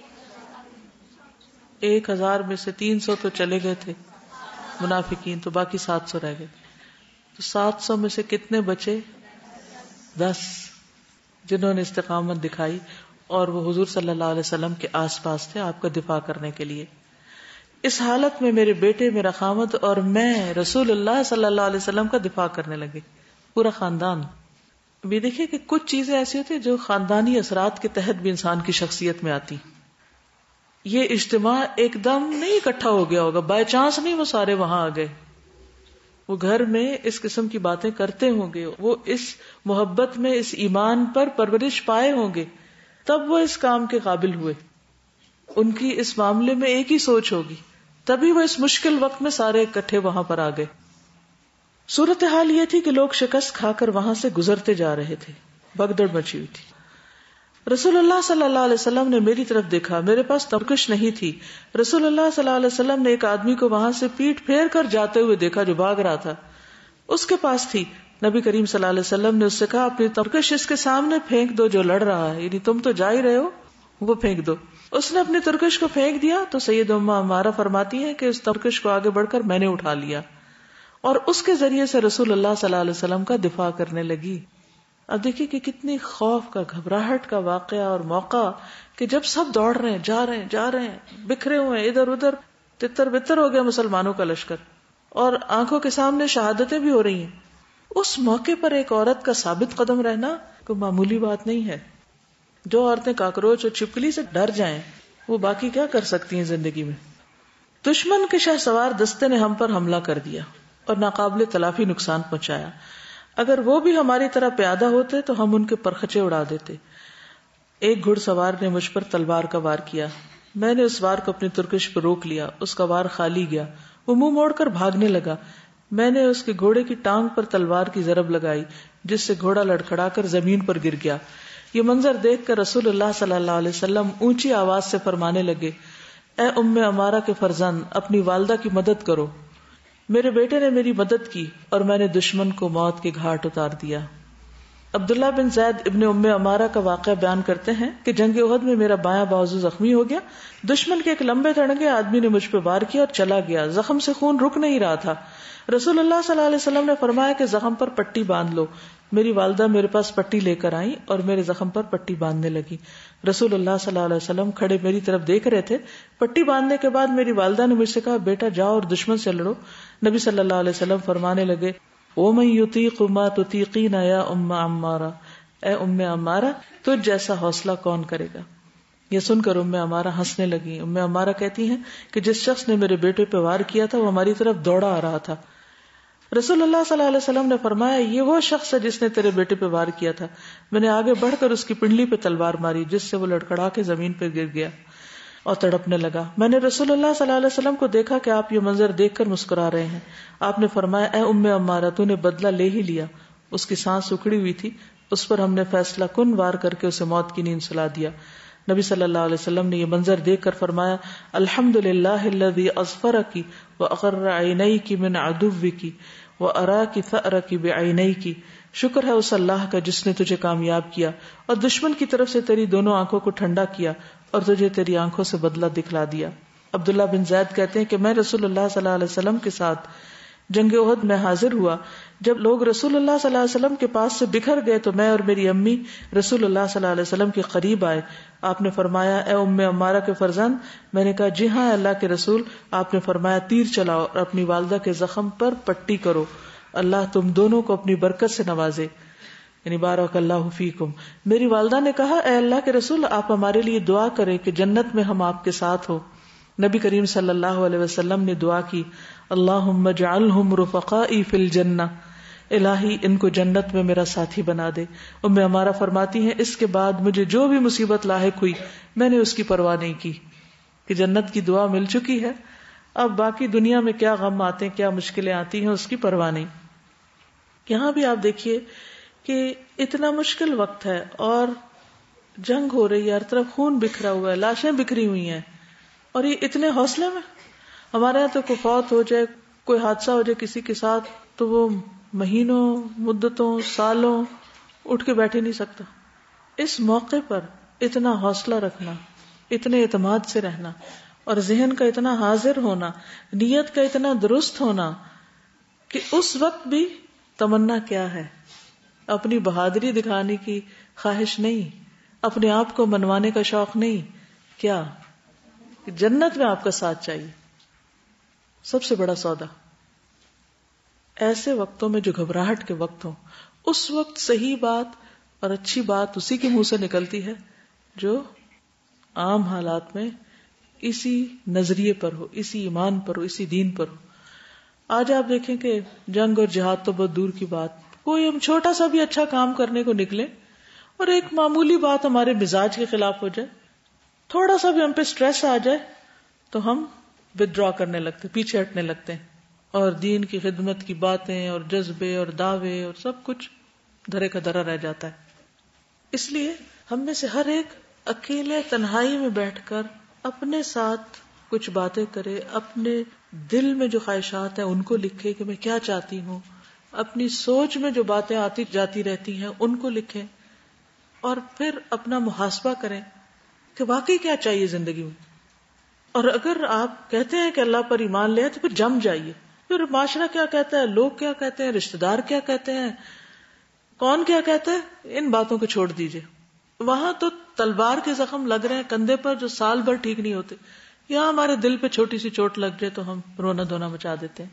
Speaker 1: ایک ہزار میں سے تین سو تو چلے گئے تھے منافقین، تو باقی سات سو رہ گئے. تو سات سو میں سے کتنے بچے؟ دس، جنہوں نے استقامت دکھائی اور وہ حضور صلی اللہ علیہ وسلم کے آس پاس تھے آپ کا دفاع کرنے کے لیے. اس حالت میں میرے بیٹے، میرا خامد اور میں رسول اللہ صلی اللہ علیہ وسلم کا دفاع کرنے لگے، پورا خاندان. بھی دیکھیے کہ کچھ چیزیں ایسی ہوتی ہیں جو خاندانی اثرات کے تحت بھی انسان کی شخصیت میں آتی. یہ اجتماع ایک دم نہیں اکٹھا ہو گیا ہوگا، بائی چانس نہیں وہ سارے وہاں آ گئے. وہ گھر میں اس قسم کی باتیں کرتے ہوں گے، وہ اس محبت میں، اس ایمان پر پرورش پائے ہوں گے، تب وہ اس کام کے قابل ہوئے. ان کی اس معاملے میں ایک ہی سوچ ہوگی، تبھی وہ اس مشکل وقت میں سارے اکٹھے وہاں پر آ گئے. صورتحال یہ تھی کہ لوگ شکست کھا کر وہاں سے گزرتے جا رہے تھے، بھگدڑ مچی ہوئی تھی. رسول اللہ صلی اللہ علیہ وسلم نے میری طرف دیکھا، میرے پاس ترکش نہیں تھی. رسول اللہ صلی اللہ علیہ وسلم نے ایک آدمی کو وہاں سے پیٹ پھیر کر جاتے ہوئے دیکھا جو بھاگ رہا تھا، اس کے پاس تھی. نبی کریم صلی اللہ علیہ وسلم نے اس سے کہا اپنی ترکش اس کے سامنے پھینک دو جو لڑ رہا ہے، یعنی تم تو جا ہی رہے ہو، وہ پھینک دو. اس نے اپنی ترکش کو پھینک دیا تو سید ام عمارہ فرماتی ہے کہ اس ترکش کو آگے بڑھ کر میں نے اٹھا لیا. اور اس کے ذریعے سے رسول اللہ صلی اللہ علیہ وسلم کا دفاع کرنے لگی. اب دیکھیے کہ کتنی خوف کا، گھبراہٹ کا واقعہ اور موقع کہ جب سب دوڑ رہے ہیں، جا رہے ہیں جا رہے ہیں بکھرے ہوئے ہیں ادھر ادھر، تتر بتر ہو گیا مسلمانوں کا لشکر، اور آنکھوں کے سامنے شہادتیں بھی ہو رہی ہیں. اس موقع پر ایک عورت کا ثابت قدم رہنا کوئی معمولی بات نہیں ہے. جو عورتیں کاکروچ اور چھپکلی سے ڈر جائیں وہ باقی کیا کر سکتی ہیں زندگی میں. دشمن کے شہ سوار دستے نے ہم پر حملہ کر دیا اور ناقابل تلافی نقصان پہنچایا. اگر وہ بھی ہماری طرح پیادہ ہوتے تو ہم ان کے پرخچے اڑا دیتے. ایک گھڑ سوار نے مجھ پر تلوار کا وار کیا. میں نے اس وار کو اپنی ترکش پر روک لیا. اس کا وار خالی گیا. وہ منہ موڑ کر بھاگنے لگا. میں نے اس کے گھوڑے کی ٹانگ پر تلوار کی ضرب لگائی جس سے گھوڑا لڑکھڑا کر زمین پر گر گیا. یہ منظر دیکھ کر رسول اللہ صلی اللہ علیہ وسلم اونچی آواز سے فرمانے لگے، اے ام عمارہ کے فرزند، اپنی والدہ کی مدد کرو. میرے بیٹے نے میری مدد کی اور میں نے دشمن کو موت کے گھاٹ اتار دیا. عبداللہ بن زید ابن ام عمارہ کا واقعہ بیان کرتے ہیں کہ جنگ احد میں میرا بایاں بازو زخمی ہو گیا. دشمن کے ایک لمبے تڑنگے آدمی نے مجھ پہ وار کیا اور چلا گیا. زخم سے خون رک نہیں رہا تھا. رسول اللہ صلی اللہ علیہ وسلم نے فرمایا کہ زخم پر پٹی باندھ لو. میری والدہ میرے پاس پٹی لے کر آئی اور میرے زخم پر پٹی باندھنے لگی. رسول اللہ صلی اللہ علیہ وسلم کھڑے میری طرف دیکھ رہے تھے. پٹی باندھنے کے بعد میری والدہ نے مجھ سے کہا، بیٹا جاؤ اور دشمن سے لڑو. نبی صلی اللہ علیہ وسلم فرمانے لگے، وَمَن يُطِيقُ مَا تُطِيقِينَ يَا أُمَّ عَمَّارَةَ، اے ام عمارہ تجھ جیسا حوصلہ کون کرے گا. یہ سن کر ام عمارہ ہنسنے لگی. ام عمارہ کہتی ہیں کہ جس شخص نے میرے بیٹے پہ وار کیا تھا وہ ہماری طرف دوڑا آ رہا تھا. رسول اللہ صلی اللہ علیہ وسلم نے فرمایا، یہ وہ شخص ہے جس نے تیرے بیٹے پہ وار کیا تھا. میں نے آگے بڑھ کر اس کی پنڈلی پہ تلوار ماری جس سے وہ لڑکھڑا کے زمین پہ گر گیا اور تڑپنے لگا. میں نے رسول اللہ صلی اللہ علیہ وسلم کو دیکھا کہ آپ یہ منظر دیکھ کر مسکرا رہے ہیں. آپ نے فرمایا، اے ام عمارہ تو نے بدلہ لے ہی لیا. اس کی سانس اکھڑی ہوئی تھی. اس پر ہم نے فیصلہ کن وار کر کے اسے موت کی نیند سلا دیا. نبی صلی اللہ علیہ وسلم نے یہ منظر دیکھ کر فرمایا، الحمدللہ الذی اظفرک واغر عینیک من عدوک وأراک ثأرک بعینیک. شکر ہے اس اللہ کا جس نے تجھے کامیاب کیا اور دشمن کی طرف سے تیری دونوں آنکھوں کو ٹھنڈا کیا اور تجھے تیری آنکھوں سے بدلہ دکھلا دیا. عبداللہ بن زید کہتے ہیں کہ میں رسول اللہ صلی اللہ علیہ وسلم کے ساتھ جنگ احد میں حاضر ہوا. جب لوگ رسول اللہ صلی اللہ علیہ وسلم کے پاس سے بکھر گئے تو میں اور میری امی رسول اللہ صلی اللہ علیہ وسلم کے قریب آئے. آپ نے فرمایا، اے ام عمارہ کے فرزند. میں نے کہا، جی ہاں اللہ کے رسول. آپ نے فرمایا، تیر چلاؤ اور اپنی والدہ کے زخم پر پٹی کرو. اللہ تم دونوں کو اپنی برکت سے نوازے، یعنی بارک اللہ فیکم. میری والدہ نے کہا، اے اللہ کے رسول آپ ہمارے لیے دعا کریں کہ جنت میں ہم آپ کے ساتھ ہو. نبی کریم صلی اللہ علیہ وسلم نے دعا کی، اللہم اجعلہم رفقائی فی الجنہ، الہی ان کو جنت میں میرا ساتھی بنا دے. ام عمارہ فرماتی ہیں، اس کے بعد مجھے جو بھی مصیبت لاحق ہوئی میں نے اس کی پرواہ نہیں کی کہ جنت کی دعا مل چکی ہے، اب باقی دنیا میں کیا غم آتے ہیں کیا مشکلیں آتی ہیں اس کی پرواہ نہیں. یہاں بھی آپ دیکھیے کہ اتنا مشکل وقت ہے اور جنگ ہو رہی ہے، ہر طرف خون بکھرا ہوا ہے، لاشیں بکھری ہوئی ہیں، اور یہ اتنے حوصلے میں. ہمارے یہاں تو کوئی فوت ہو جائے، کوئی حادثہ ہو جائے کسی کے ساتھ تو وہ مہینوں مدتوں سالوں اٹھ کے بیٹھ ہی نہیں سکتا. اس موقع پر اتنا حوصلہ رکھنا، اتنے اعتماد سے رہنا اور ذہن کا اتنا حاضر ہونا، نیت کا اتنا درست ہونا کہ اس وقت بھی تمنا کیا ہے، اپنی بہادری دکھانے کی خواہش نہیں، اپنے آپ کو منوانے کا شوق نہیں، کیا جنت میں آپ کا ساتھ چاہیے. سب سے بڑا سودا. ایسے وقتوں میں جو گھبراہٹ کے وقت ہوں، اس وقت صحیح بات اور اچھی بات اسی کے منہ سے نکلتی ہے جو عام حالات میں اسی نظریے پر ہو، اسی ایمان پر ہو، اسی دین پر ہو. آج آپ دیکھیں کہ جنگ اور جہاد تو بہت دور کی بات، کوئی ہم چھوٹا سا بھی اچھا کام کرنے کو نکلے اور ایک معمولی بات ہمارے مزاج کے خلاف ہو جائے، تھوڑا سا بھی ہم پہ سٹریس آ جائے تو ہم ودرا کرنے لگتے، پیچھے ہٹنے لگتے ہیں، اور دین کی خدمت کی باتیں اور جذبے اور دعوے اور سب کچھ دھرے کا دھرا رہ جاتا ہے. اس لیے ہم میں سے ہر ایک اکیلے تنہائی میں بیٹھ کر اپنے ساتھ کچھ باتیں کرے، اپنے دل میں جو خواہشات ہیں ان کو لکھے کہ میں کیا چاہتی ہوں، اپنی سوچ میں جو باتیں آتی جاتی رہتی ہیں ان کو لکھیں، اور پھر اپنا محاسبہ کریں کہ واقعی کیا چاہیے زندگی میں. اور اگر آپ کہتے ہیں کہ اللہ پر ایمان لے تو پھر جم جائیے، پھر معاشرہ کیا کہتا ہے، لوگ کیا کہتے ہیں، رشتہ دار کیا کہتے ہیں، کون کیا کہتا ہے، ان باتوں کو چھوڑ دیجئے. وہاں تو تلوار کے زخم لگ رہے ہیں کندھے پر جو سال بھر ٹھیک نہیں ہوتے. یہاں ہمارے دل پہ چھوٹی سی چوٹ لگ جائے تو ہم رونا دھونا مچا دیتے ہیں.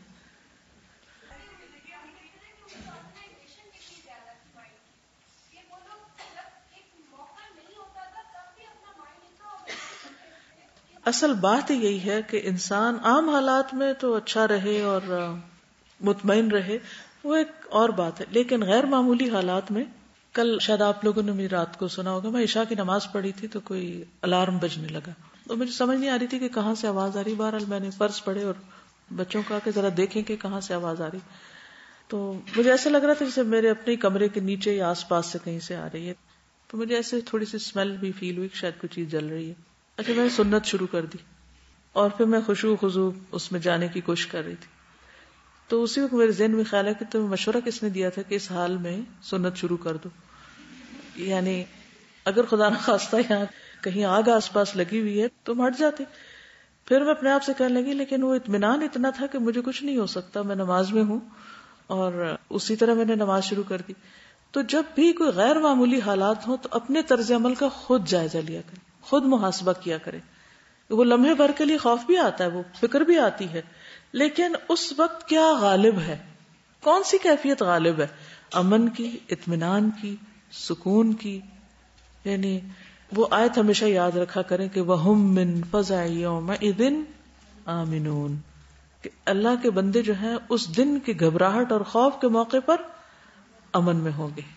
Speaker 1: اصل بات یہی ہے کہ انسان عام حالات میں تو اچھا رہے اور مطمئن رہے، وہ ایک اور بات ہے، لیکن غیر معمولی حالات میں، کل شاید آپ لوگوں نے میری رات کو سنا ہوگا، میں عشاء کی نماز پڑھی تھی تو کوئی الارم بجنے لگا، تو مجھے سمجھ نہیں آ رہی تھی کہ کہاں سے آواز آ رہی. بہرحال میں نے فرض پڑھے اور بچوں کو آ کے ذرا دیکھیں کہ کہاں سے آواز آ رہی، تو مجھے ایسا لگ رہا تھا جیسے میرے اپنے کمرے کے نیچے یا آس پاس سے کہیں سے آ رہی ہے. تو مجھے ایسے تھوڑی سی اسمیل بھی فیل ہوئی کہ شاید کوئی چیز جل رہی ہے. اچھا میں نے سنت شروع کر دی اور پھر میں خشوع خضوع اس میں جانے کی کوشش کر رہی تھی. تو اسی وقت میرے ذہن میں خیال ہے کہ تمہیں مشورہ کس نے دیا تھا کہ اس حال میں سنت شروع کر دو. یعنی اگر خدا نہ خواستہ یہاں کہیں آگ آس پاس لگی ہوئی ہے تو ہٹ جاتے. پھر میں اپنے آپ سے کہنے لگی لیکن وہ اطمینان اتنا تھا کہ مجھے کچھ نہیں ہو سکتا، میں نماز میں ہوں، اور اسی طرح میں نے نماز شروع کر دی. تو جب بھی کوئی غیر معمولی حالات ہوں تو اپنے طرز عمل کا خود جائزہ لیا کرے، خود محاسبہ کیا کرے. وہ لمحے بھر کے لیے خوف بھی آتا ہے، وہ فکر بھی آتی ہے، لیکن اس وقت کیا غالب ہے، کون سی کیفیت غالب ہے، امن کی، اطمینان کی، سکون کی. یعنی وہ آیت ہمیشہ یاد رکھا کریں کہ وَهُم مِّن فَزَعِ يَوْمَئِذٍ آمِنُونَ، کہ اللہ کے بندے جو ہیں اس دن کی گھبراہٹ اور خوف کے موقع پر امن میں ہوں گے.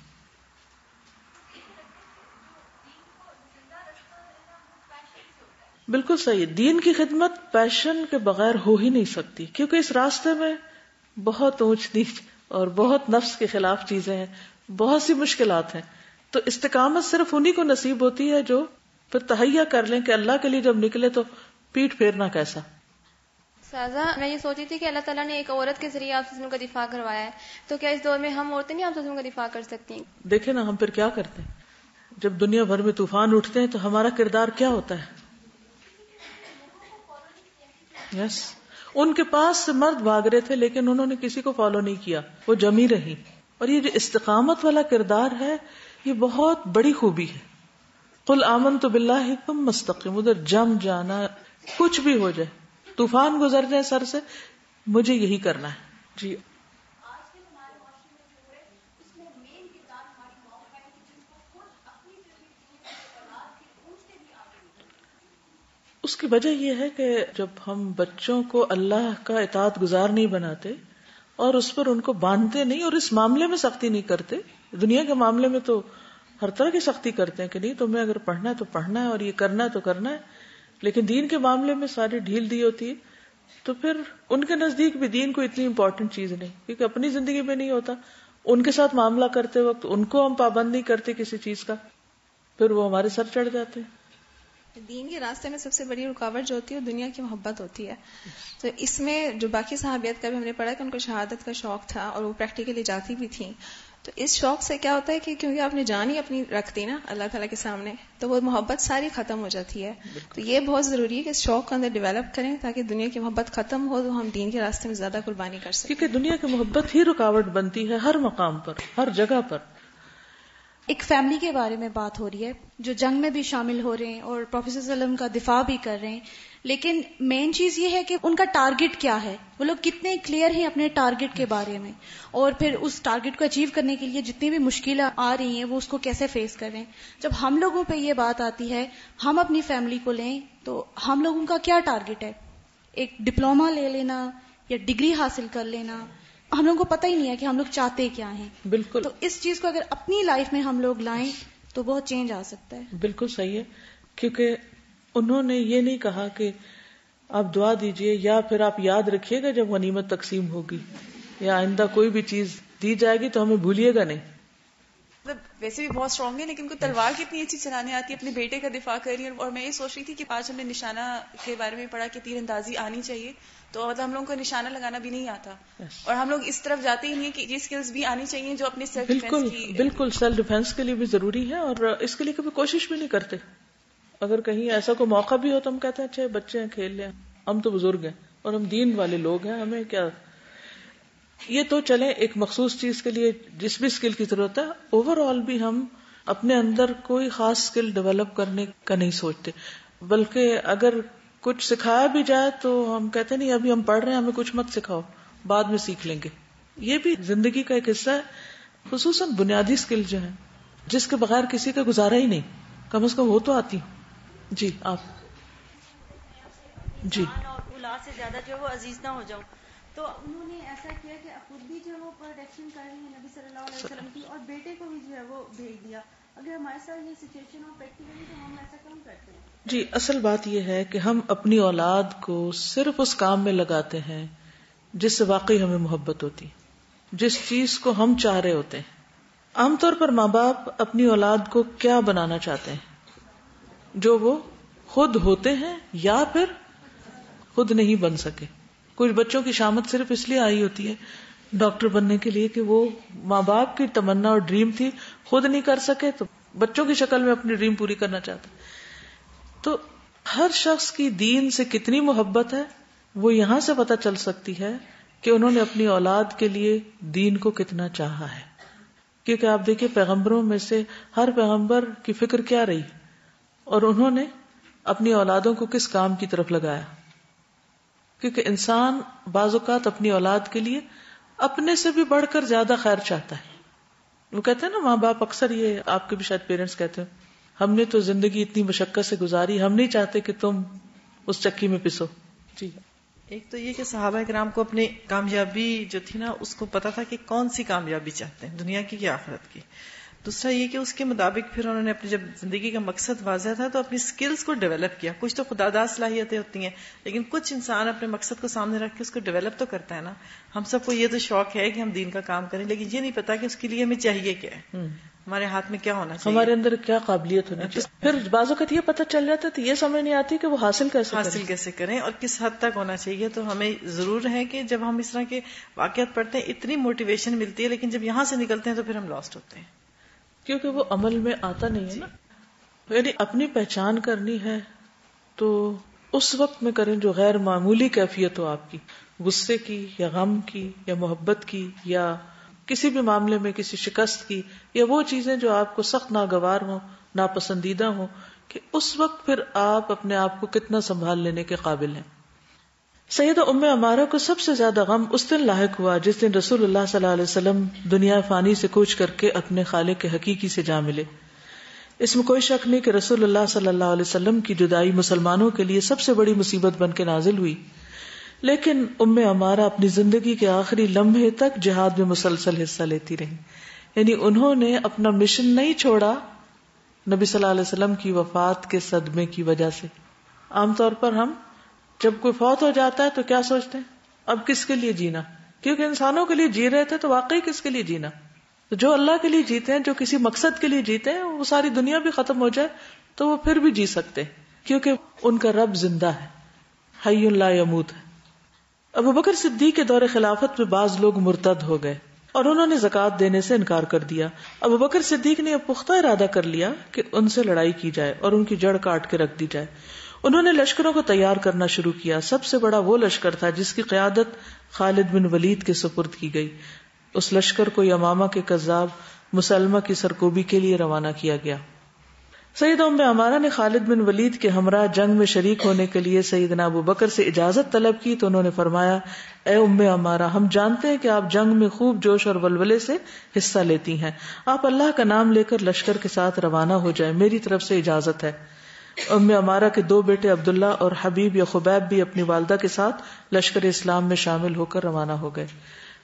Speaker 1: بالکل صحیح. دین کی خدمت پیشن کے بغیر ہو ہی نہیں سکتی، کیونکہ اس راستے میں بہت اونچ نیچ اور بہت نفس کے خلاف چیزیں ہیں، بہت سی مشکلات ہیں. تو استقامت صرف انہی کو نصیب ہوتی ہے جو پھر تہیہ کر لیں کہ اللہ کے لیے جب نکلے تو پیٹ پھیرنا کیسا.
Speaker 4: سازا میں یہ سوچی تھی کہ اللہ تعالیٰ نے ایک عورت کے ذریعے آپ کا دفاع کروایا ہے، تو کیا اس دور میں ہم عورتیں نہیں آپ کا دفاع کر سکتی؟
Speaker 1: دیکھیں نا ہم پھر کیا کرتے ہیں جب دنیا بھر میں طوفان اٹھتے ہیں تو ہمارا کردار کیا ہوتا ہے. یس yes. ان کے پاس سے مرد بھاگ رہے تھے لیکن انہوں نے کسی کو فالو نہیں کیا، وہ جمی رہی. اور یہ جو استقامت والا کردار ہے یہ بہت بڑی خوبی ہے. قل آمنت باللہ ثم استقم، ادھر جم جانا، کچھ بھی ہو جائے، طوفان گزر جائے سر سے، مجھے یہی کرنا ہے. جی اس کی وجہ یہ ہے کہ جب ہم بچوں کو اللہ کا اطاعت گزار نہیں بناتے اور اس پر ان کو باندھتے نہیں، اور اس معاملے میں سختی نہیں کرتے. دنیا کے معاملے میں تو ہر طرح کی سختی کرتے ہیں کہ نہیں تمہیں اگر پڑھنا ہے تو پڑھنا ہے اور یہ کرنا ہے تو کرنا ہے، لیکن دین کے معاملے میں ساری ڈھیل دی ہوتی ہے. تو پھر ان کے نزدیک بھی دین کو اتنی امپورٹنٹ چیز نہیں، کیونکہ اپنی زندگی میں نہیں ہوتا. ان کے ساتھ معاملہ کرتے وقت ان کو ہم پابند نہیں کرتے کسی چیز کا، پھر وہ ہمارے سر چڑھ جاتے ہیں.
Speaker 5: دین کے راستے میں سب سے بڑی رکاوٹ جو ہوتی ہے وہ دنیا کی محبت ہوتی ہے. تو اس میں جو باقی صحابیات کا بھی ہم نے پڑھا کہ ان کو شہادت کا شوق تھا اور وہ پریکٹیکلی جاتی بھی تھیں. تو اس شوق سے کیا ہوتا ہے کہ کیونکہ آپ نے جان ہی اپنی رکھ دی نا اللہ تعالیٰ کے سامنے، تو وہ محبت ساری ختم ہو جاتی ہے. تو یہ بہت ضروری ہے کہ اس شوق کو اندر ڈیولپ کریں تاکہ دنیا کی محبت ختم ہو تو ہم دین کے راستے میں زیادہ قربانی کر سکیں.
Speaker 1: کیونکہ دنیا کی محبت ہی رکاوٹ بنتی ہے ہر مقام پر، ہر جگہ پر.
Speaker 6: ایک فیملی کے بارے میں بات ہو رہی ہے جو جنگ میں بھی شامل ہو رہے ہیں اور پروفیسر صلی اللہ علیہ وسلم کا دفاع بھی کر رہے ہیں، لیکن مین چیز یہ ہے کہ ان کا ٹارگٹ کیا ہے، وہ لوگ کتنے کلیئر ہیں اپنے ٹارگٹ کے بارے میں، اور پھر اس ٹارگٹ کو اچیو کرنے کے لیے جتنی بھی مشکلیں آ رہی ہیں وہ اس کو کیسے فیس کر رہے ہیں. جب ہم لوگوں پہ یہ بات آتی ہے، ہم اپنی فیملی کو لیں تو ہم لوگوں کا کیا ٹارگٹ ہے؟ ایک ڈپلوما لے لینا یا ڈگری حاصل کر لینا، ہم لوگوں کو پتہ ہی نہیں ہے کہ ہم لوگ چاہتے کیا ہیں.
Speaker 1: بالکل.
Speaker 6: تو اس چیز کو اگر اپنی لائف میں ہم لوگ لائیں تو بہت چینج آ سکتا ہے.
Speaker 1: بالکل صحیح ہے، کیونکہ انہوں نے یہ نہیں کہا کہ آپ دعا دیجئے یا پھر آپ یاد رکھیے گا جب غنیمت تقسیم ہوگی یا آئندہ کوئی بھی چیز دی جائے گی تو ہمیں بھولیے گا نہیں.
Speaker 7: مطلب ویسے بھی بہت اسٹرانگ ہے لیکن کو تلوار کتنی اچھی چلانے آتی ہے، اپنے بیٹے کا دفاع کر رہی ہے. اور میں یہ سوچ رہی تھی کہ آج ہم نے نشانہ کے بارے میں پڑھا کہ تیر اندازی آنی چاہیے، تو مطلب ہم لوگوں کو نشانہ لگانا بھی نہیں آتا، اور ہم لوگ اس طرف جاتے ہی نہیں کہ یہ اسکلز بھی آنی چاہیے جو اپنے سیلف ڈیفینس کی.
Speaker 1: بالکل سیلف ڈیفینس کے لیے بھی ضروری ہے، اور اس کے لیے کبھی کوشش بھی نہیں کرتے. اگر کہیں ایسا کوئی موقع بھی ہو تو ہم کہتے ہیں اچھا بچے ہیں کھیل لیں، ہم تو بزرگ ہیں اور ہم دین والے لوگ ہیں، ہمیں کیا. یہ تو چلیں ایک مخصوص چیز کے لیے جس بھی اسکل کی ضرورت ہے، اوور آل بھی ہم اپنے اندر کوئی خاص اسکل ڈیولپ کرنے کا نہیں سوچتے، بلکہ اگر کچھ سکھایا بھی جائے تو ہم کہتے نہیں ابھی ہم پڑھ رہے ہیں، ہمیں کچھ مت سکھاؤ، بعد میں سیکھ لیں گے. یہ بھی زندگی کا ایک حصہ ہے، خصوصاً بنیادی اسکل جو ہے جس کے بغیر کسی کا گزارا ہی نہیں، کم از کم وہ تو آتی. جی آپ جی
Speaker 8: اور اولاد سے زیادہ جو وہ عزیز نہ ہو جاؤں، تو انہوں نے ایسا کیا کہ خود بھی جو وہ پروٹیکشن کر رہی ہے نبی صلی اللہ علیہ وسلم کی، اور بیٹے کو بھی جو ہے وہ بھیج دیا. اگر ہمارے ساتھ یہ سچویشن ہو پریکٹیکلی تو ہم ایسا کیوں کرتے ہیں؟
Speaker 1: جی اصل بات یہ ہے کہ ہم اپنی اولاد کو صرف اس کام میں لگاتے ہیں جس سے واقعی ہمیں محبت ہوتی، جس چیز کو ہم چاہ رہے ہوتے ہیں. عام طور پر ماں باپ اپنی اولاد کو کیا بنانا چاہتے ہیں؟ جو وہ خود ہوتے ہیں یا پھر خود نہیں بن سکے. کچھ بچوں کی شامت صرف اس لیے آئی ہوتی ہے ڈاکٹر بننے کے لیے کہ وہ ماں باپ کی تمنا اور ڈریم تھی، خود نہیں کر سکے تو بچوں کی شکل میں اپنی ڈریم پوری کرنا چاہتے. تو ہر شخص کی دین سے کتنی محبت ہے وہ یہاں سے پتہ چل سکتی ہے کہ انہوں نے اپنی اولاد کے لیے دین کو کتنا چاہا ہے. کیونکہ آپ دیکھیں پیغمبروں میں سے ہر پیغمبر کی فکر کیا رہی، اور انہوں نے اپنی اولادوں کو کس کام کی طرف لگایا. کیونکہ انسان بعض اوقات اپنی اولاد کے لیے اپنے سے بھی بڑھ کر زیادہ خیر چاہتا ہے. وہ کہتے ہیں نا ماں باپ اکثر، یہ آپ کے بھی شاید پیرنٹس کہتے ہیں، ہم نے تو زندگی اتنی مشقت سے گزاری، ہم نہیں چاہتے کہ تم اس چکی میں پسو. جی
Speaker 9: ایک تو یہ کہ صحابہ کرام کو اپنی کامیابی جو تھی نا اس کو پتا تھا کہ کون سی کامیابی چاہتے ہیں، دنیا کی یا آخرت کی. دوسرا یہ کہ اس کے مطابق پھر انہوں نے اپنی جب زندگی کا مقصد واضح تھا تو اپنی سکلز کو ڈیولپ کیا. کچھ تو خداداد صلاحیتیں ہوتی ہیں لیکن کچھ انسان اپنے مقصد کو سامنے رکھ کے اس کو ڈیولپ تو کرتا ہے نا. ہم سب کو یہ تو شوق ہے کہ ہم دین کا کام کریں، لیکن یہ نہیں پتا کہ اس کے لیے ہمیں چاہیے کیا ہے، ہمارے ہاتھ میں کیا ہونا چاہیے،
Speaker 1: ہمارے اندر کیا قابلیت ہونی چاہیے. پھر بعض اوقات یہ پتہ چل جاتا ہے تو یہ سمجھ نہیں آتی کہ وہ حاصل کیسے
Speaker 9: حاصل
Speaker 1: کریں.
Speaker 9: کیسے کریں اور کس حد تک ہونا چاہیے. تو ہمیں ضرور ہے کہ جب ہم اس طرح کے واقعات پڑھتے ہیں اتنی موٹیویشن ملتی ہے، لیکن جب یہاں سے نکلتے ہیں تو پھر ہم لاسٹ ہوتے ہیں
Speaker 1: کیونکہ وہ عمل میں آتا نہیں ہے نا. یعنی اپنی پہچان کرنی ہے تو اس وقت میں کریں جو غیر معمولی کیفیت ہو آپ کی، غصے کی یا غم کی یا محبت کی یا کسی بھی معاملے میں کسی شکست کی، یا وہ چیزیں جو آپ کو سخت ناگوار ہوں، ناپسندیدہ ہوں، کہ اس وقت پھر آپ اپنے آپ کو کتنا سنبھال لینے کے قابل ہیں. سیدہ ام عمارہ کو سب سے زیادہ غم اس دن لاحق ہوا جس دن رسول اللہ صلی اللہ علیہ وسلم دنیا فانی سے کوچ کر کے اپنے خالق کے حقیقی سے جا ملے. اس میں کوئی شک نہیں کہ رسول اللہ صلی اللہ علیہ وسلم کی جدائی مسلمانوں کے لیے سب سے بڑی مصیبت بن کے نازل ہوئی، لیکن ام عمارہ اپنی زندگی کے آخری لمحے تک جہاد میں مسلسل حصہ لیتی رہی. یعنی انہوں نے اپنا مشن نہیں چھوڑا نبی صلی اللہ علیہ وسلم کی وفات کے صدمے کی وجہ سے. عام طور پر ہم جب کوئی فوت ہو جاتا ہے تو کیا سوچتے ہیں، اب کس کے لیے جینا، کیونکہ انسانوں کے لیے جی رہے تھے تو واقعی کس کے لیے جینا. تو جو اللہ کے لیے جیتے ہیں، جو کسی مقصد کے لیے جیتے ہیں، وہ ساری دنیا بھی ختم ہو جائے تو وہ پھر بھی جی سکتے ہیں کیونکہ ان کا رب زندہ ہے، حی لا یموت ہے. ابو بکر صدیق کے دور خلافت میں بعض لوگ مرتد ہو گئے اور انہوں نے زکوٰۃ دینے سے انکار کر دیا. ابو بکر صدیق نے اب پختہ ارادہ کر لیا کہ ان سے لڑائی کی جائے اور ان کی جڑ کاٹ کے رکھ دی جائے. انہوں نے لشکروں کو تیار کرنا شروع کیا. سب سے بڑا وہ لشکر تھا جس کی قیادت خالد بن ولید کے سپرد کی گئی. اس لشکر کو یمامہ کے کذاب مسلمہ کی سرکوبی کے لیے روانہ کیا گیا. سیدہ ام عمارہ نے خالد بن ولید کے ہمراہ جنگ میں شریک ہونے کے لیے سیدنا ابو بکر سے اجازت طلب کی تو انہوں نے فرمایا، اے ام عمارہ، ہم جانتے ہیں کہ آپ جنگ میں خوب جوش اور ولولے سے حصہ لیتی ہیں، آپ اللہ کا نام لے کر لشکر کے ساتھ روانہ ہو جائیں، میری طرف سے اجازت ہے. ام عمارہ کے دو بیٹے عبداللہ اور حبیب یا خبیب بھی اپنی والدہ کے ساتھ لشکر اسلام میں شامل ہو کر روانہ ہو گئے.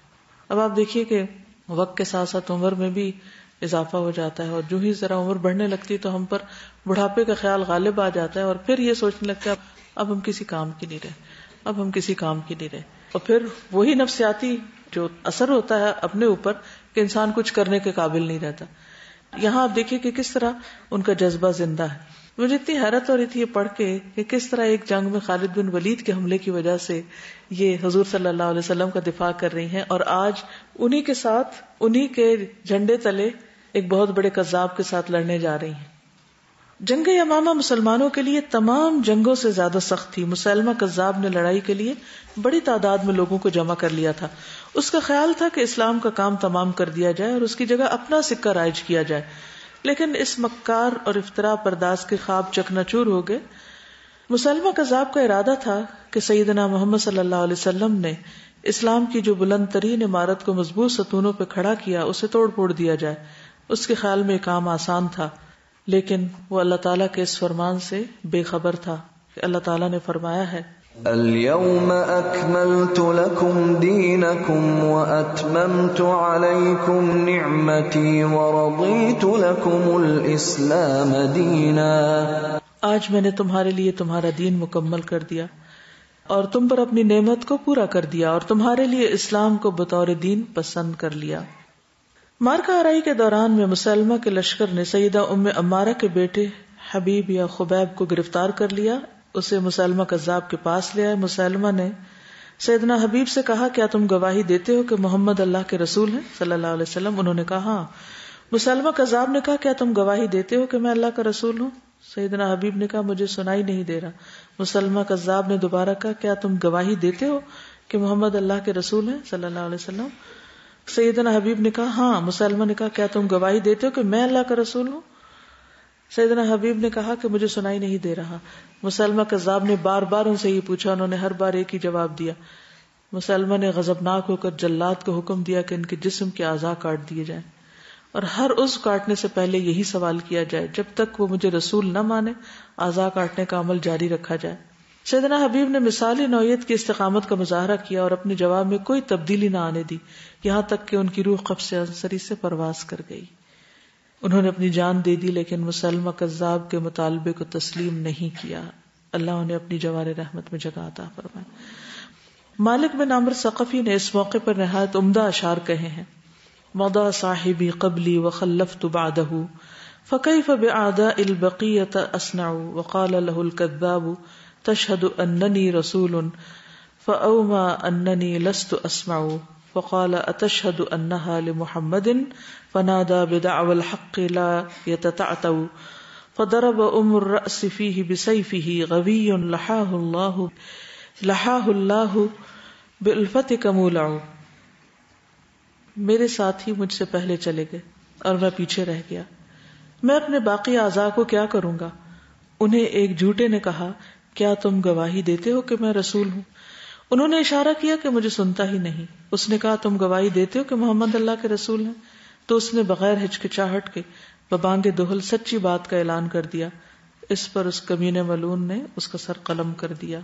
Speaker 1: اب آپ دیکھیے کہ وقت کے ساتھ ساتھ عمر میں بھی اضافہ ہو جاتا ہے، اور جو ہی ذرا عمر بڑھنے لگتی تو ہم پر بڑھاپے کا خیال غالب آ جاتا ہے، اور پھر یہ سوچنے لگتا ہے اب ہم کسی کام کی نہیں رہے، اب ہم کسی کام کی نہیں رہے. اور پھر وہی نفسیاتی جو اثر ہوتا ہے اپنے اوپر کہ انسان کچھ کرنے کے قابل نہیں رہتا. یہاں آپ دیکھیے کہ کس طرح ان کا جذبہ زندہ ہے. مجھے اتنی حیرت ہو رہی تھی یہ پڑھ کے کہ کس طرح ایک جنگ میں خالد بن ولید کے حملے کی وجہ سے یہ حضور صلی اللہ علیہ وسلم کا دفاع کر رہی ہیں، اور آج انہی کے ساتھ انہی کے جھنڈے تلے ایک بہت بڑے کذاب کے ساتھ لڑنے جا رہی ہیں. جنگ یمامہ مسلمانوں کے لیے تمام جنگوں سے زیادہ سخت تھی. مسلمہ کذاب نے لڑائی کے لیے بڑی تعداد میں لوگوں کو جمع کر لیا تھا. اس کا خیال تھا کہ اسلام کا کام تمام کر دیا جائے اور اس کی جگہ اپنا سکہ رائج کیا جائے، لیکن اس مکار اور افتراء پرداز کے خواب چکنا چور ہو گئے. مسلمہ کذاب کا ارادہ تھا کہ سیدنا محمد صلی اللہ علیہ وسلم نے اسلام کی جو بلند ترین عمارت کو مضبوط ستونوں پہ کھڑا کیا اسے توڑ پھوڑ دیا جائے. اس کے خیال میں یہ کام آسان تھا، لیکن وہ اللہ تعالیٰ کے اس فرمان سے بے خبر تھا کہ اللہ تعالیٰ نے فرمایا ہے
Speaker 10: اليوم اکملت لکم دینکم واتممت علیکم نعمتی ورضیت لکم الاسلام دینا.
Speaker 1: آج میں نے تمہارے لیے تمہارا دین مکمل کر دیا اور تم پر اپنی نعمت کو پورا کر دیا اور تمہارے لیے اسلام کو بطور دین پسند کر لیا. مارکا آرائی کے دوران میں مسلمہ کے لشکر نے سیدہ ام عمارہ کے بیٹے حبیب یا خبیب کو گرفتار کر لیا. اسے مسلمہ کذاب کے پاس لے آئے. مسلمہ نے سیدنا حبیب سے کہا کیا تم گواہی دیتے ہو کہ محمد اللہ کے رسول ہیں صلی اللہ علیہ وسلم؟ انہوں نے کہا ہاں. مسلمہ کذاب نے کہا کیا تم گواہی دیتے ہو کہ میں اللہ کا رسول ہوں؟ سیدنا حبیب نے کہا مجھے سنائی نہیں دے رہا. مسلمہ کذاب نے دوبارہ کہا کیا تم گواہی دیتے ہو کہ محمد اللہ کے رسول ہیں صلی اللہ علیہ وسلم؟ سیدنا حبیب نے کہا ہاں. مسلمہ نے کہا کیا تم گواہی دیتے ہو کہ میں اللہ کا رسول ہوں؟ سیدنا حبیب نے کہا کہ مجھے سنائی نہیں دے رہا. مسلمہ کذاب نے بار بار ان سے یہ پوچھا، انہوں نے ہر بار ایک ہی جواب دیا. مسلمہ نے غضبناک ہو کر جلاد کو حکم دیا کہ ان کے جسم کے اعضاء کاٹ دیے جائیں اور ہر عضو کاٹنے سے پہلے یہی سوال کیا جائے جب تک وہ مجھے رسول نہ مانے اعضاء کاٹنے کا عمل جاری رکھا جائے. سیدنا حبیب نے مثالی نوعیت کی استقامت کا مظاہرہ کیا اور اپنے جواب میں کوئی تبدیلی نہ آنے دی، یہاں تک کہ ان کی روح قبض عنصری سے پرواز کر گئی. انہوں نے اپنی جان دے دی لیکن مسلمہ کذاب کے مطالبے کو تسلیم نہیں کیا. اللہ انہیں اپنی جوار رحمت میں جگہ عطا فرمائے. مالک بن عمرو ثقفی نے اس موقع پر نہایت عمدہ اشعار کہے ہیں. مضى صاحبي قبلي وخلفت بعده فكيف بأعداء البقية أصنع وقال له الكذاب تشهد أنني رسول فأومى أنني لست أسمع فقال أتشهد أنها لمحمد فنادى بدعوى الحق لا يتتعتع فضرب أم الرأس فيه بسيفه غوي لحاه الله لحاه الله بألفتك مولع. میرے ساتھی مجھ سے پہلے چلے گئے اور میں پیچھے رہ گیا، میں اپنے باقی اعضاء کو کیا کروں گا؟ انہیں ایک جھوٹے نے کہا کیا تم گواہی دیتے ہو کہ میں رسول ہوں؟ انہوں نے اشارہ کیا کہ مجھے سنتا ہی نہیں. اس نے کہا تم گواہی دیتے ہو کہ محمد اللہ کے رسول ہیں؟ تو اس نے بغیر ہچکچاہٹ کے ببانگ دہل سچی بات کا اعلان کر دیا. اس پر اس کمینے ملعون نے اس کا سر قلم کر دیا.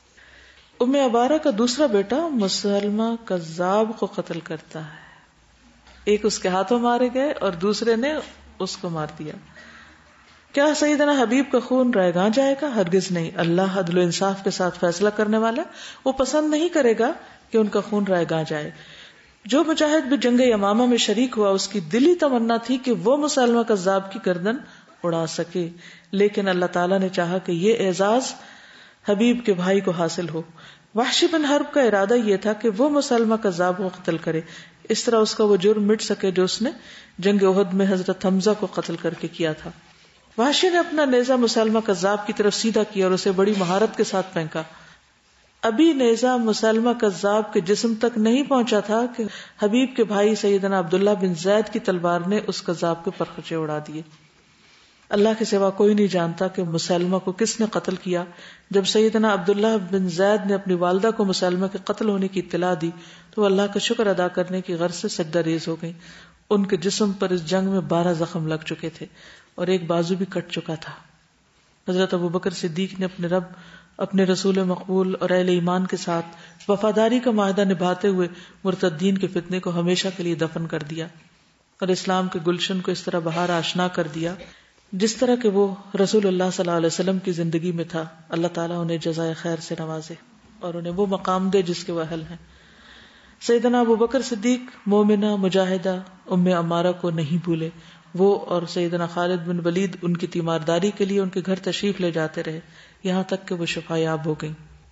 Speaker 1: ام عبارہ کا دوسرا بیٹا مسلمہ کذاب کو قتل کرتا ہے. ایک اس کے ہاتھوں مارے گئے اور دوسرے نے اس کو مار دیا. کیا سیدنا حبیب کا خون رائے گاں جائے گا؟ ہرگز نہیں. اللہ عدل و انصاف کے ساتھ فیصلہ کرنے والا، وہ پسند نہیں کرے گا کہ ان کا خون رائے گاں جائے. جو مجاہد بھی جنگ یمامہ میں شریک ہوا اس کی دلی تمنا تھی کہ وہ مسلمہ کذاب کی گردن اڑا سکے، لیکن اللہ تعالیٰ نے چاہا کہ یہ اعزاز حبیب کے بھائی کو حاصل ہو. وحشی بن حرب کا ارادہ یہ تھا کہ وہ مسلمہ کذاب کو قتل کرے، اس طرح اس کا وہ جرم مٹ سکے جو اس نے جنگ احد میں حضرت حمزہ کو قتل کر کے کیا تھا. وحشی نے اپنا نیزہ مسلمہ کذاب کی طرف سیدھا کیا اور اسے بڑی مہارت کے ساتھ پھینکا. ابھی نیزہ مسلمہ کذاب کے جسم تک نہیں پہنچا تھا کہ حبیب کے بھائی سیدنا عبداللہ بن زید کی تلوار نے اس کذاب کے پرخچے اڑا دیے. اللہ کے سوا کوئی نہیں جانتا کہ مسلمہ کو کس نے قتل کیا. جب سیدنا عبداللہ بن زید نے اپنی والدہ کو مسلمہ کے قتل ہونے کی اطلاع دی تو وہ اللہ کا شکر ادا کرنے کی غرض سے سجدہ ریز ہو گئی. ان کے جسم پر اس جنگ میں بارہ زخم لگ چکے تھے اور ایک بازو بھی کٹ چکا تھا. حضرت ابوبکر صدیق نے اپنے رب، اپنے رسول مقبول اور اہل ایمان کے ساتھ وفاداری کا معاہدہ نبھاتے ہوئے مرتدین کے فتنے کو ہمیشہ کے لیے دفن کر دیا اور اسلام کے گلشن کو اس طرح بہار آشنا کر دیا جس طرح کہ وہ رسول اللہ صلی اللہ علیہ وسلم کی زندگی میں تھا. اللہ تعالیٰ انہیں جزائے خیر سے نوازے اور انہیں وہ مقام دے جس کے وہ اہل ہیں. سیدنا ابوبکر صدیق مومنہ مجاہدہ ام عمارہ کو نہیں بھولے. وہ اور سیدنا خالد بن ولید ان کی تیمارداری کے لیے ان کے گھر تشریف لے جاتے رہے یہاں تک کہ وہ شفایاب ہو گئیں.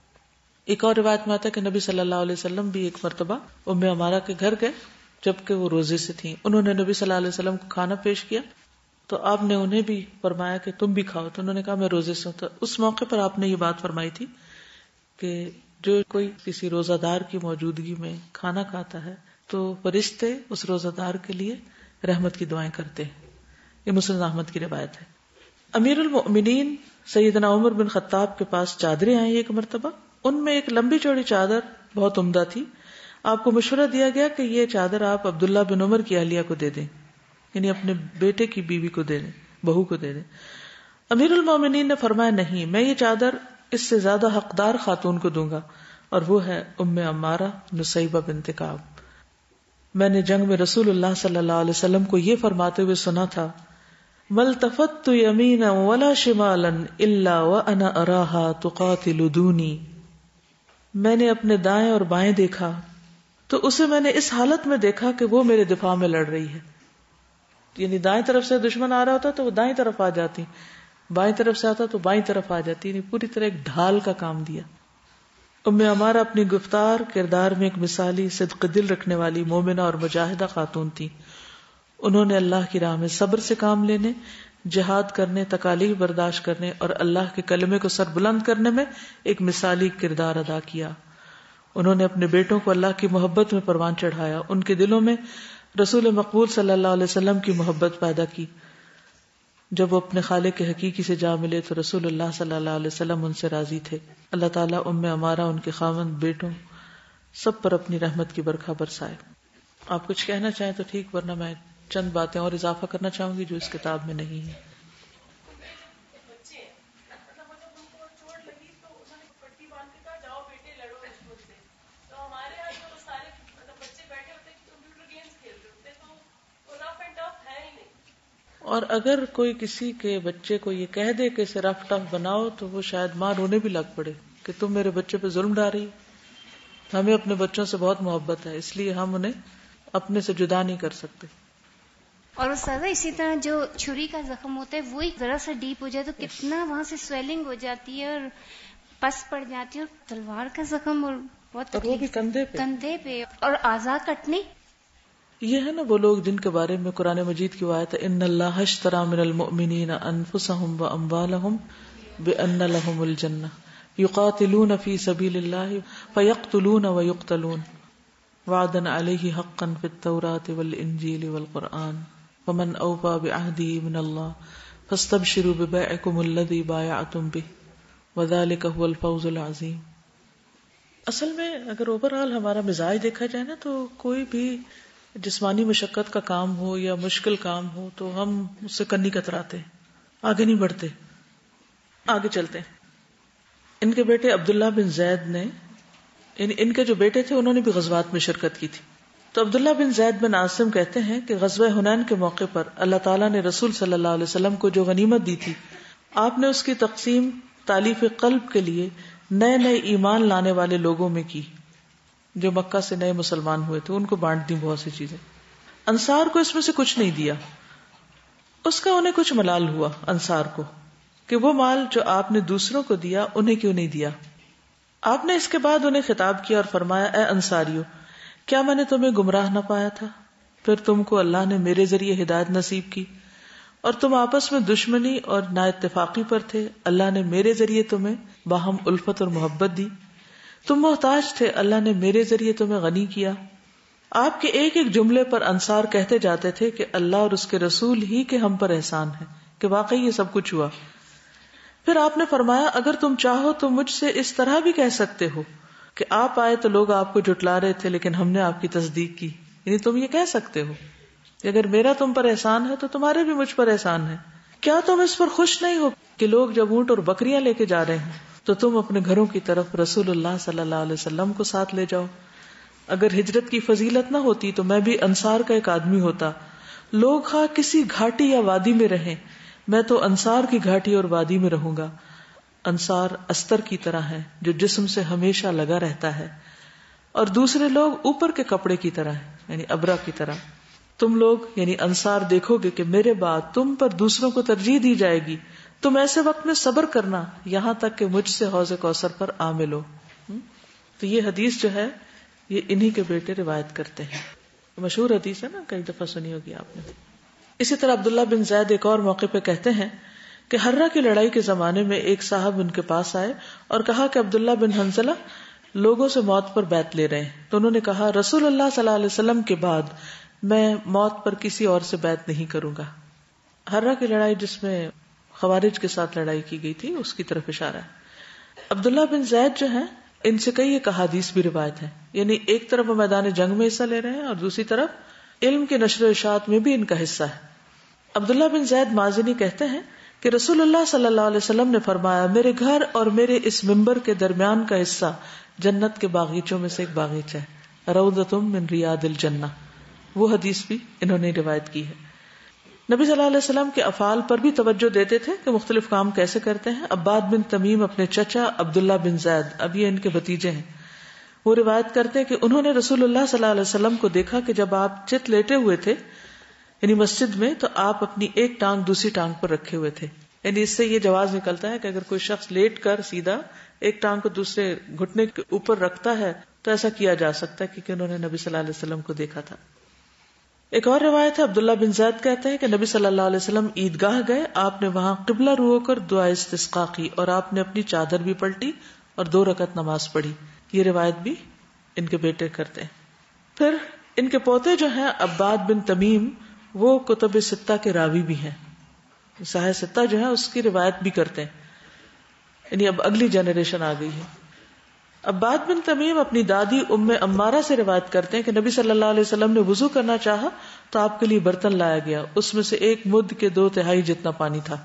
Speaker 1: ایک اور روایت میں آتا ہے کہ نبی صلی اللہ علیہ وسلم بھی ایک مرتبہ ام عمارہ کے گھر گئے جبکہ وہ روزے سے تھیں. انہوں نے نبی صلی اللہ علیہ وسلم کو کھانا پیش کیا تو آپ نے انہیں بھی فرمایا کہ تم بھی کھاؤ، تو انہوں نے کہا میں روزے سے ہوں. تو اس موقع پر آپ نے یہ بات فرمائی تھی کہ جو کوئی کسی روزہ دار کی موجودگی میں کھانا کھاتا ہے تو فرشتے اس روزہ دار کے لیے رحمت کی دعائیں کرتے ہیں. یہ مسلم احمد کی روایت ہے. امیر المؤمنین سیدنا عمر بن خطاب کے پاس چادریں آئیں ایک مرتبہ. ان میں ایک لمبی چوڑی چادر بہت عمدہ تھی. آپ کو مشورہ دیا گیا کہ یہ چادر آپ عبداللہ بن عمر کی اہلیہ کو دے دیں، یعنی اپنے بیٹے کی بیوی کو دے دیں، بہو کو دے دیں. امیر المومنین نے فرمایا نہیں، میں یہ چادر اس سے زیادہ حقدار خاتون کو دوں گا، اور وہ ہے ام عمارہ نصیبہ بنت کعب. میں نے جنگ میں رسول اللہ صلی اللہ علیہ وسلم کو یہ فرماتے ہوئے سنا تھا، ملتفت یمینا ولا شمالا الا وانا اراها تقاتل دونی. میں نے اپنے دائیں اور بائیں دیکھا تو اسے میں نے اس حالت میں دیکھا کہ وہ میرے دفاع میں لڑ رہی ہے. یعنی دائیں طرف سے دشمن آ رہا ہوتا تو وہ دائیں طرف آ جاتی، بائیں طرف سے آتا تو بائیں طرف آ جاتی، یعنی پوری طرح ایک ڈھال کا کام دیا. ام عمارہ اپنی گفتار کردار میں ایک مثالی صدق دل رکھنے والی مومنہ اور مجاہدہ خاتون تھی. انہوں نے اللہ کی راہ میں صبر سے کام لینے، جہاد کرنے، تکالیف برداشت کرنے اور اللہ کے کلمے کو سر بلند کرنے میں ایک مثالی کردار ادا کیا. انہوں نے اپنے بیٹوں کو اللہ کی محبت میں پروان چڑھایا، ان کے دلوں میں رسول مقبول صلی اللہ علیہ وسلم کی محبت پیدا کی. جب وہ اپنے خالق کے حقیقی سے جا ملے تو رسول اللہ صلی اللہ علیہ وسلم ان سے راضی تھے. اللہ تعالیٰ ام عمارہ، ان کے خاوند، بیٹوں سب پر اپنی رحمت کی برکھا برسائے. آپ کچھ کہنا چاہیں تو ٹھیک، ورنہ میں چند باتیں اور اضافہ کرنا چاہوں گی جو اس کتاب میں نہیں ہے. اور اگر کوئی کسی کے بچے کو یہ کہہ دے کہ اسے رف ٹف بناؤ تو وہ شاید ماں رونے بھی لگ پڑے کہ تم میرے بچے پہ ظلم ڈال رہی. ہمیں اپنے بچوں سے بہت محبت ہے، اس لیے ہم انہیں اپنے سے جدا نہیں کر سکتے.
Speaker 11: اور استاذہ اسی طرح جو چھری کا زخم ہوتا ہے وہی ذرا سا ڈیپ ہو جائے تو کتنا وہاں سے سویلنگ ہو جاتی ہے اور پس پڑ جاتی ہے. اور تلوار کا زخم اور بہت
Speaker 1: اور وہ بھی کندھے پہ
Speaker 11: کندھے پہ اور اعضاء کٹنے.
Speaker 1: یہ ہے نا وہ لوگ جن کے بارے میں قرآن مجید کی آیت ہے ان اللہ اشتری من المؤمنین انفسهم واموالهم بان لهم الجنہ یقاتلون فی سبیل اللہ فیقتلون ویقتلون وعدا علیہ حقا فی التوراۃ والانجیل والقرآن ومن اوفى بعهده من اللہ فاستبشروا ببیعکم الذی بایعتم بہ وذلک هو الفوز العظیم. اصل میں اگر اوور آل ہمارا مزاج دیکھا جائے نا تو کوئی بھی جسمانی مشقت کا کام ہو یا مشکل کام ہو تو ہم اس سے کنی کتراتے، آگے نہیں بڑھتے. آگے چلتے ہیں. ان کے بیٹے عبداللہ بن زید نے، یعنی ان کے جو بیٹے تھے انہوں نے بھی غزوات میں شرکت کی تھی. تو عبداللہ بن زید بن عاصم کہتے ہیں کہ غزوہ حنین کے موقع پر اللہ تعالیٰ نے رسول صلی اللہ علیہ وسلم کو جو غنیمت دی تھی، آپ نے اس کی تقسیم تالیف قلب کے لیے نئے نئے ایمان لانے والے لوگوں میں کی جو مکہ سے نئے مسلمان ہوئے تھے، ان کو بانٹ دی بہت سی چیزیں. انصار کو اس میں سے کچھ نہیں دیا. اس کا انہیں کچھ ملال ہوا انصار کو کہ وہ مال جو آپ نے دوسروں کو دیا انہیں کیوں نہیں دیا. آپ نے اس کے بعد انہیں خطاب کیا اور فرمایا، اے انصاریو، کیا میں نے تمہیں گمراہ نہ پایا تھا؟ پھر تم کو اللہ نے میرے ذریعے ہدایت نصیب کی اور تم آپس میں دشمنی اور نا اتفاقی پر تھے، اللہ نے میرے ذریعے تمہیں باہم الفت اور محبت دی. تم محتاج تھے، اللہ نے میرے ذریعے تمہیں غنی کیا. آپ کے ایک ایک جملے پر انصار کہتے جاتے تھے کہ اللہ اور اس کے رسول ہی کے ہم پر احسان ہے کہ واقعی یہ سب کچھ ہوا. پھر آپ نے فرمایا، اگر تم چاہو تو مجھ سے اس طرح بھی کہہ سکتے ہو کہ آپ آئے تو لوگ آپ کو جھٹلا رہے تھے لیکن ہم نے آپ کی تصدیق کی. یعنی تم یہ کہہ سکتے ہو کہ اگر میرا تم پر احسان ہے تو تمہارے بھی مجھ پر احسان ہے. کیا تم اس پر خوش نہیں ہو کہ لوگ جب اونٹ اور بکریاں لے کے جا رہے ہیں تو تم اپنے گھروں کی طرف رسول اللہ صلی اللہ علیہ وسلم کو ساتھ لے جاؤ؟ اگر ہجرت کی فضیلت نہ ہوتی تو میں بھی انصار کا ایک آدمی ہوتا. لوگ خواہ کسی گھاٹی یا وادی میں رہیں، میں تو انصار کی گھاٹی اور وادی میں رہوں گا. انصار استر کی طرح ہے جو جسم سے ہمیشہ لگا رہتا ہے، اور دوسرے لوگ اوپر کے کپڑے کی طرح ہیں، یعنی ابرا کی طرح. تم لوگ یعنی انصار دیکھو گے کہ میرے بعد تم پر دوسروں کو ترجیح دی جائے گی. تم ایسے وقت میں صبر کرنا یہاں تک کہ مجھ سے حوض کوثر پر آ ملو. تو یہ حدیث جو ہے یہ انہی کے بیٹے روایت کرتے ہیں. مشہور حدیث ہے نا، کئی دفعہ سنی ہوگی آپ نے. اسی طرح عبداللہ بن زید ایک اور موقع پہ کہتے ہیں کہ ہرہ کی لڑائی کے زمانے میں ایک صاحب ان کے پاس آئے اور کہا کہ عبداللہ بن حنظلہ لوگوں سے موت پر بیعت لے رہے ہیں. تو انہوں نے کہا رسول اللہ صلی اللہ علیہ وسلم کے بعد میں موت پر کسی اور سے بیعت نہیں کروں گا. ہرہ کی لڑائی جس میں خوارج کے ساتھ لڑائی کی گئی تھی اس کی طرف اشارہ ہے. عبداللہ بن زید جو ہیں ان سے کئی ایک احادیث بھی روایت ہیں، یعنی ایک طرف وہ میدان جنگ میں حصہ لے رہے ہیں اور دوسری طرف علم کے نشر و اشاعت میں بھی ان کا حصہ ہے. عبداللہ بن زید مازنی کہتے ہیں کہ رسول اللہ صلی اللہ علیہ وسلم نے فرمایا میرے گھر اور میرے اس ممبر کے درمیان کا حصہ جنت کے باغیچوں میں سے ایک باغیچہ ہے، روضۃ من ریاض الجنہ. وہ حدیث بھی انہوں نے روایت کی ہے. نبی صلی اللہ علیہ وسلم کے افعال پر بھی توجہ دیتے تھے کہ مختلف کام کیسے کرتے ہیں. عباد بن تمیم اپنے چچا عبداللہ بن زید، اب یہ ان کے بھتیجے ہیں، وہ روایت کرتے ہیں کہ انہوں نے رسول اللہ صلی اللہ علیہ وسلم کو دیکھا کہ جب آپ چت لیٹے ہوئے تھے یعنی مسجد میں، تو آپ اپنی ایک ٹانگ دوسری ٹانگ پر رکھے ہوئے تھے. یعنی اس سے یہ جواز نکلتا ہے کہ اگر کوئی شخص لیٹ کر سیدھا ایک ٹانگ کو دوسرے گھٹنے کے اوپر رکھتا ہے تو ایسا کیا جا سکتا ہے کیونکہ انہوں نے نبی صلی اللہ علیہ وسلم کو دیکھا تھا. ایک اور روایت ہے، عبداللہ بن زید کہتے ہیں کہ نبی صلی اللہ علیہ وسلم عیدگاہ گئے، آپ نے وہاں قبلہ رو ہو کر دعا استسقا کی اور آپ نے اپنی چادر بھی پلٹی اور دو رکعت نماز پڑھی. یہ روایت بھی ان کے بیٹے کرتے ہیں. پھر ان کے پوتے جو ہیں عباد بن تمیم، وہ کتب ستہ کے راوی بھی ہیں، صحیح ستہ جو ہے اس کی روایت بھی کرتے ہیں، یعنی اب اگلی جنریشن آ گئی ہے. عباد بن تمیم اپنی دادی ام امارہ سے روایت کرتے ہیں کہ نبی صلی اللہ علیہ وسلم نے وضو کرنا چاہا تو آپ کے لیے برتن لایا گیا، اس میں سے ایک مد کے دو تہائی جتنا پانی تھا.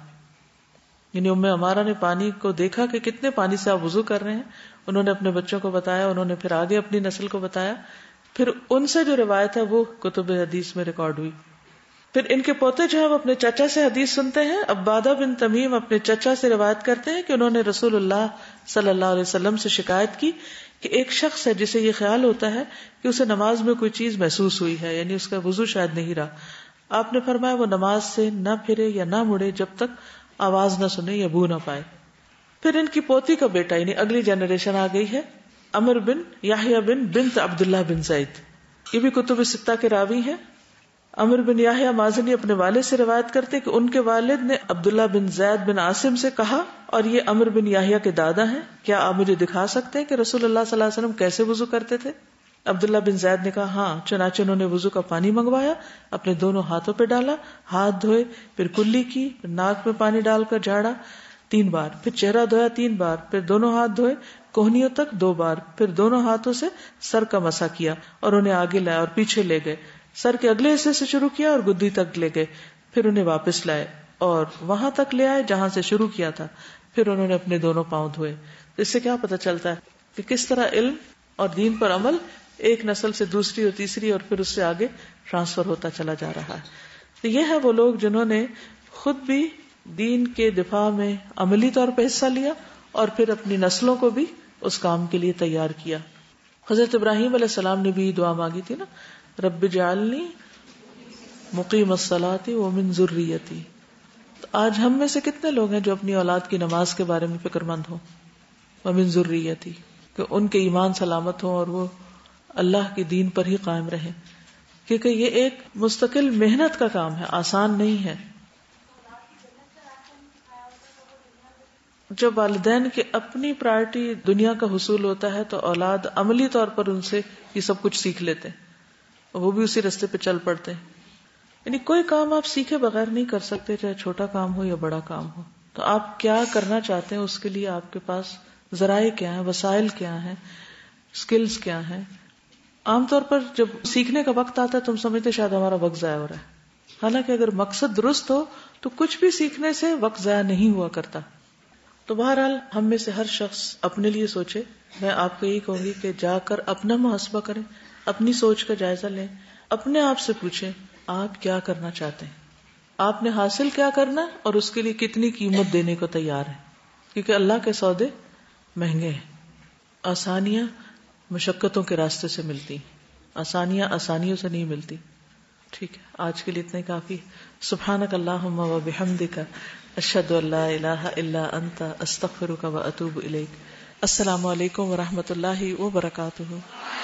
Speaker 1: یعنی ام امارہ نے پانی کو دیکھا کہ کتنے پانی سے آپ وضو کر رہے ہیں، انہوں نے اپنے بچوں کو بتایا، انہوں نے پھر آگے اپنی نسل کو بتایا، پھر ان سے جو روایت ہے وہ کتب حدیث میں ریکارڈ ہوئی. پھر ان کے پوتے جو ہیں وہ اپنے چچا سے حدیث سنتے ہیں. عبادہ بن تمیم اپنے چچا سے روایت کرتے ہیں کہ انہوں نے رسول اللہ صلی اللہ علیہ وسلم سے شکایت کی کہ ایک شخص ہے جسے یہ خیال ہوتا ہے کہ اسے نماز میں کوئی چیز محسوس ہوئی ہے، یعنی اس کا وضو شاید نہیں رہا. آپ نے فرمایا وہ نماز سے نہ پھرے یا نہ مڑے جب تک آواز نہ سنے یا بو نہ پائے. پھر ان کی پوتی کا بیٹا یعنی اگلی جنریشن آ گئی ہے، عمر بن یحییٰ بن بنت عبداللہ بن زید، یہ بھی کتب ستہ کے راوی ہیں. عمر بن یحییٰ مازنی اپنے والد سے روایت کرتے کہ ان کے والد نے عبداللہ بن زید بن عاصم سے کہا، اور یہ عمر بن یحییٰ کے دادا ہیں، کیا آپ مجھے دکھا سکتے ہیں کہ رسول اللہ صلی اللہ علیہ وسلم کیسے وضو کرتے تھے؟ عبداللہ بن زید نے کہا ہاں. چنانچہ انہوں نے وضو کا پانی منگوایا، اپنے دونوں ہاتھوں پہ ڈالا، ہاتھ دھوئے، پھر کلی کی، پھر ناک میں پانی ڈال کر جھاڑا تین بار، پھر چہرہ دھویا تین بار، پھر دونوں ہاتھ دھوئے کوہنیوں تک دو بار، پھر دونوں ہاتھوں سے سر کا مسح کیا اور انہیں آگے لایا اور پیچھے لے گئے، سر کے اگلے حصے سے شروع کیا اور گدی تک لے گئے، پھر انہیں واپس لائے اور وہاں تک لے آئے جہاں سے شروع کیا تھا، پھر انہوں نے اپنے دونوں پاؤں دھوئے. اس سے کیا پتہ چلتا ہے کہ کس طرح علم اور دین پر عمل ایک نسل سے دوسری اور تیسری اور پھر اس سے آگے ٹرانسفر ہوتا چلا جا رہا ہے. تو یہ ہے وہ لوگ جنہوں نے خود بھی دین کے دفاع میں عملی طور پہ حصہ لیا اور پھر اپنی نسلوں کو بھی اس کام کے لیے تیار کیا. حضرت ابراہیم علیہ السلام نے بھی دعا مانگی تھی نا، رب اجعلنی مقیم الصلاۃ ومن ذریتی. تو آج ہم میں سے کتنے لوگ ہیں جو اپنی اولاد کی نماز کے بارے میں فکر مند ہوں، ومن ذریتی، کہ ان کے ایمان سلامت ہوں اور وہ اللہ کے دین پر ہی قائم رہیں، کیونکہ یہ ایک مستقل محنت کا کام ہے، آسان نہیں ہے. جب والدین کی اپنی پرائرٹی دنیا کا حصول ہوتا ہے تو اولاد عملی طور پر ان سے یہ سب کچھ سیکھ لیتے ہیں اور وہ بھی اسی راستے پہ چل پڑتے ہیں. یعنی کوئی کام آپ سیکھے بغیر نہیں کر سکتے، چاہے چھوٹا کام ہو یا بڑا کام ہو. تو آپ کیا کرنا چاہتے ہیں اس کے لیے آپ کے پاس ذرائع کیا ہیں، وسائل کیا ہیں، سکلز کیا ہیں. عام طور پر جب سیکھنے کا وقت آتا ہے تم سمجھتے شاید ہمارا وقت ضائع ہو رہا ہے، حالانکہ اگر مقصد درست ہو تو کچھ بھی سیکھنے سے وقت ضائع نہیں ہوا کرتا. تو بہرحال ہم میں سے ہر شخص اپنے لیے سوچے. میں آپ کو یہی کہوں گی کہ جا کر اپنا محاسبہ کریں، اپنی سوچ کا جائزہ لیں، اپنے آپ سے پوچھیں آپ کیا کرنا چاہتے ہیں، آپ نے حاصل کیا کرنا ہے اور اس کے لیے کتنی قیمت دینے کو تیار ہیں. کیونکہ اللہ کے سودے مہنگے ہیں. آسانیاں مشقتوں کے راستے سے ملتی، آسانیاں آسانیوں سے نہیں ملتی. ٹھیک ہے، آج کے لیے اتنا ہی کافی. سبحانک اللہم و بحمدک، اشہد ان لا الہ الا انت، استغفرک و اتوب الیک. السلام علیکم و رحمۃ اللہ وبرکاتہ.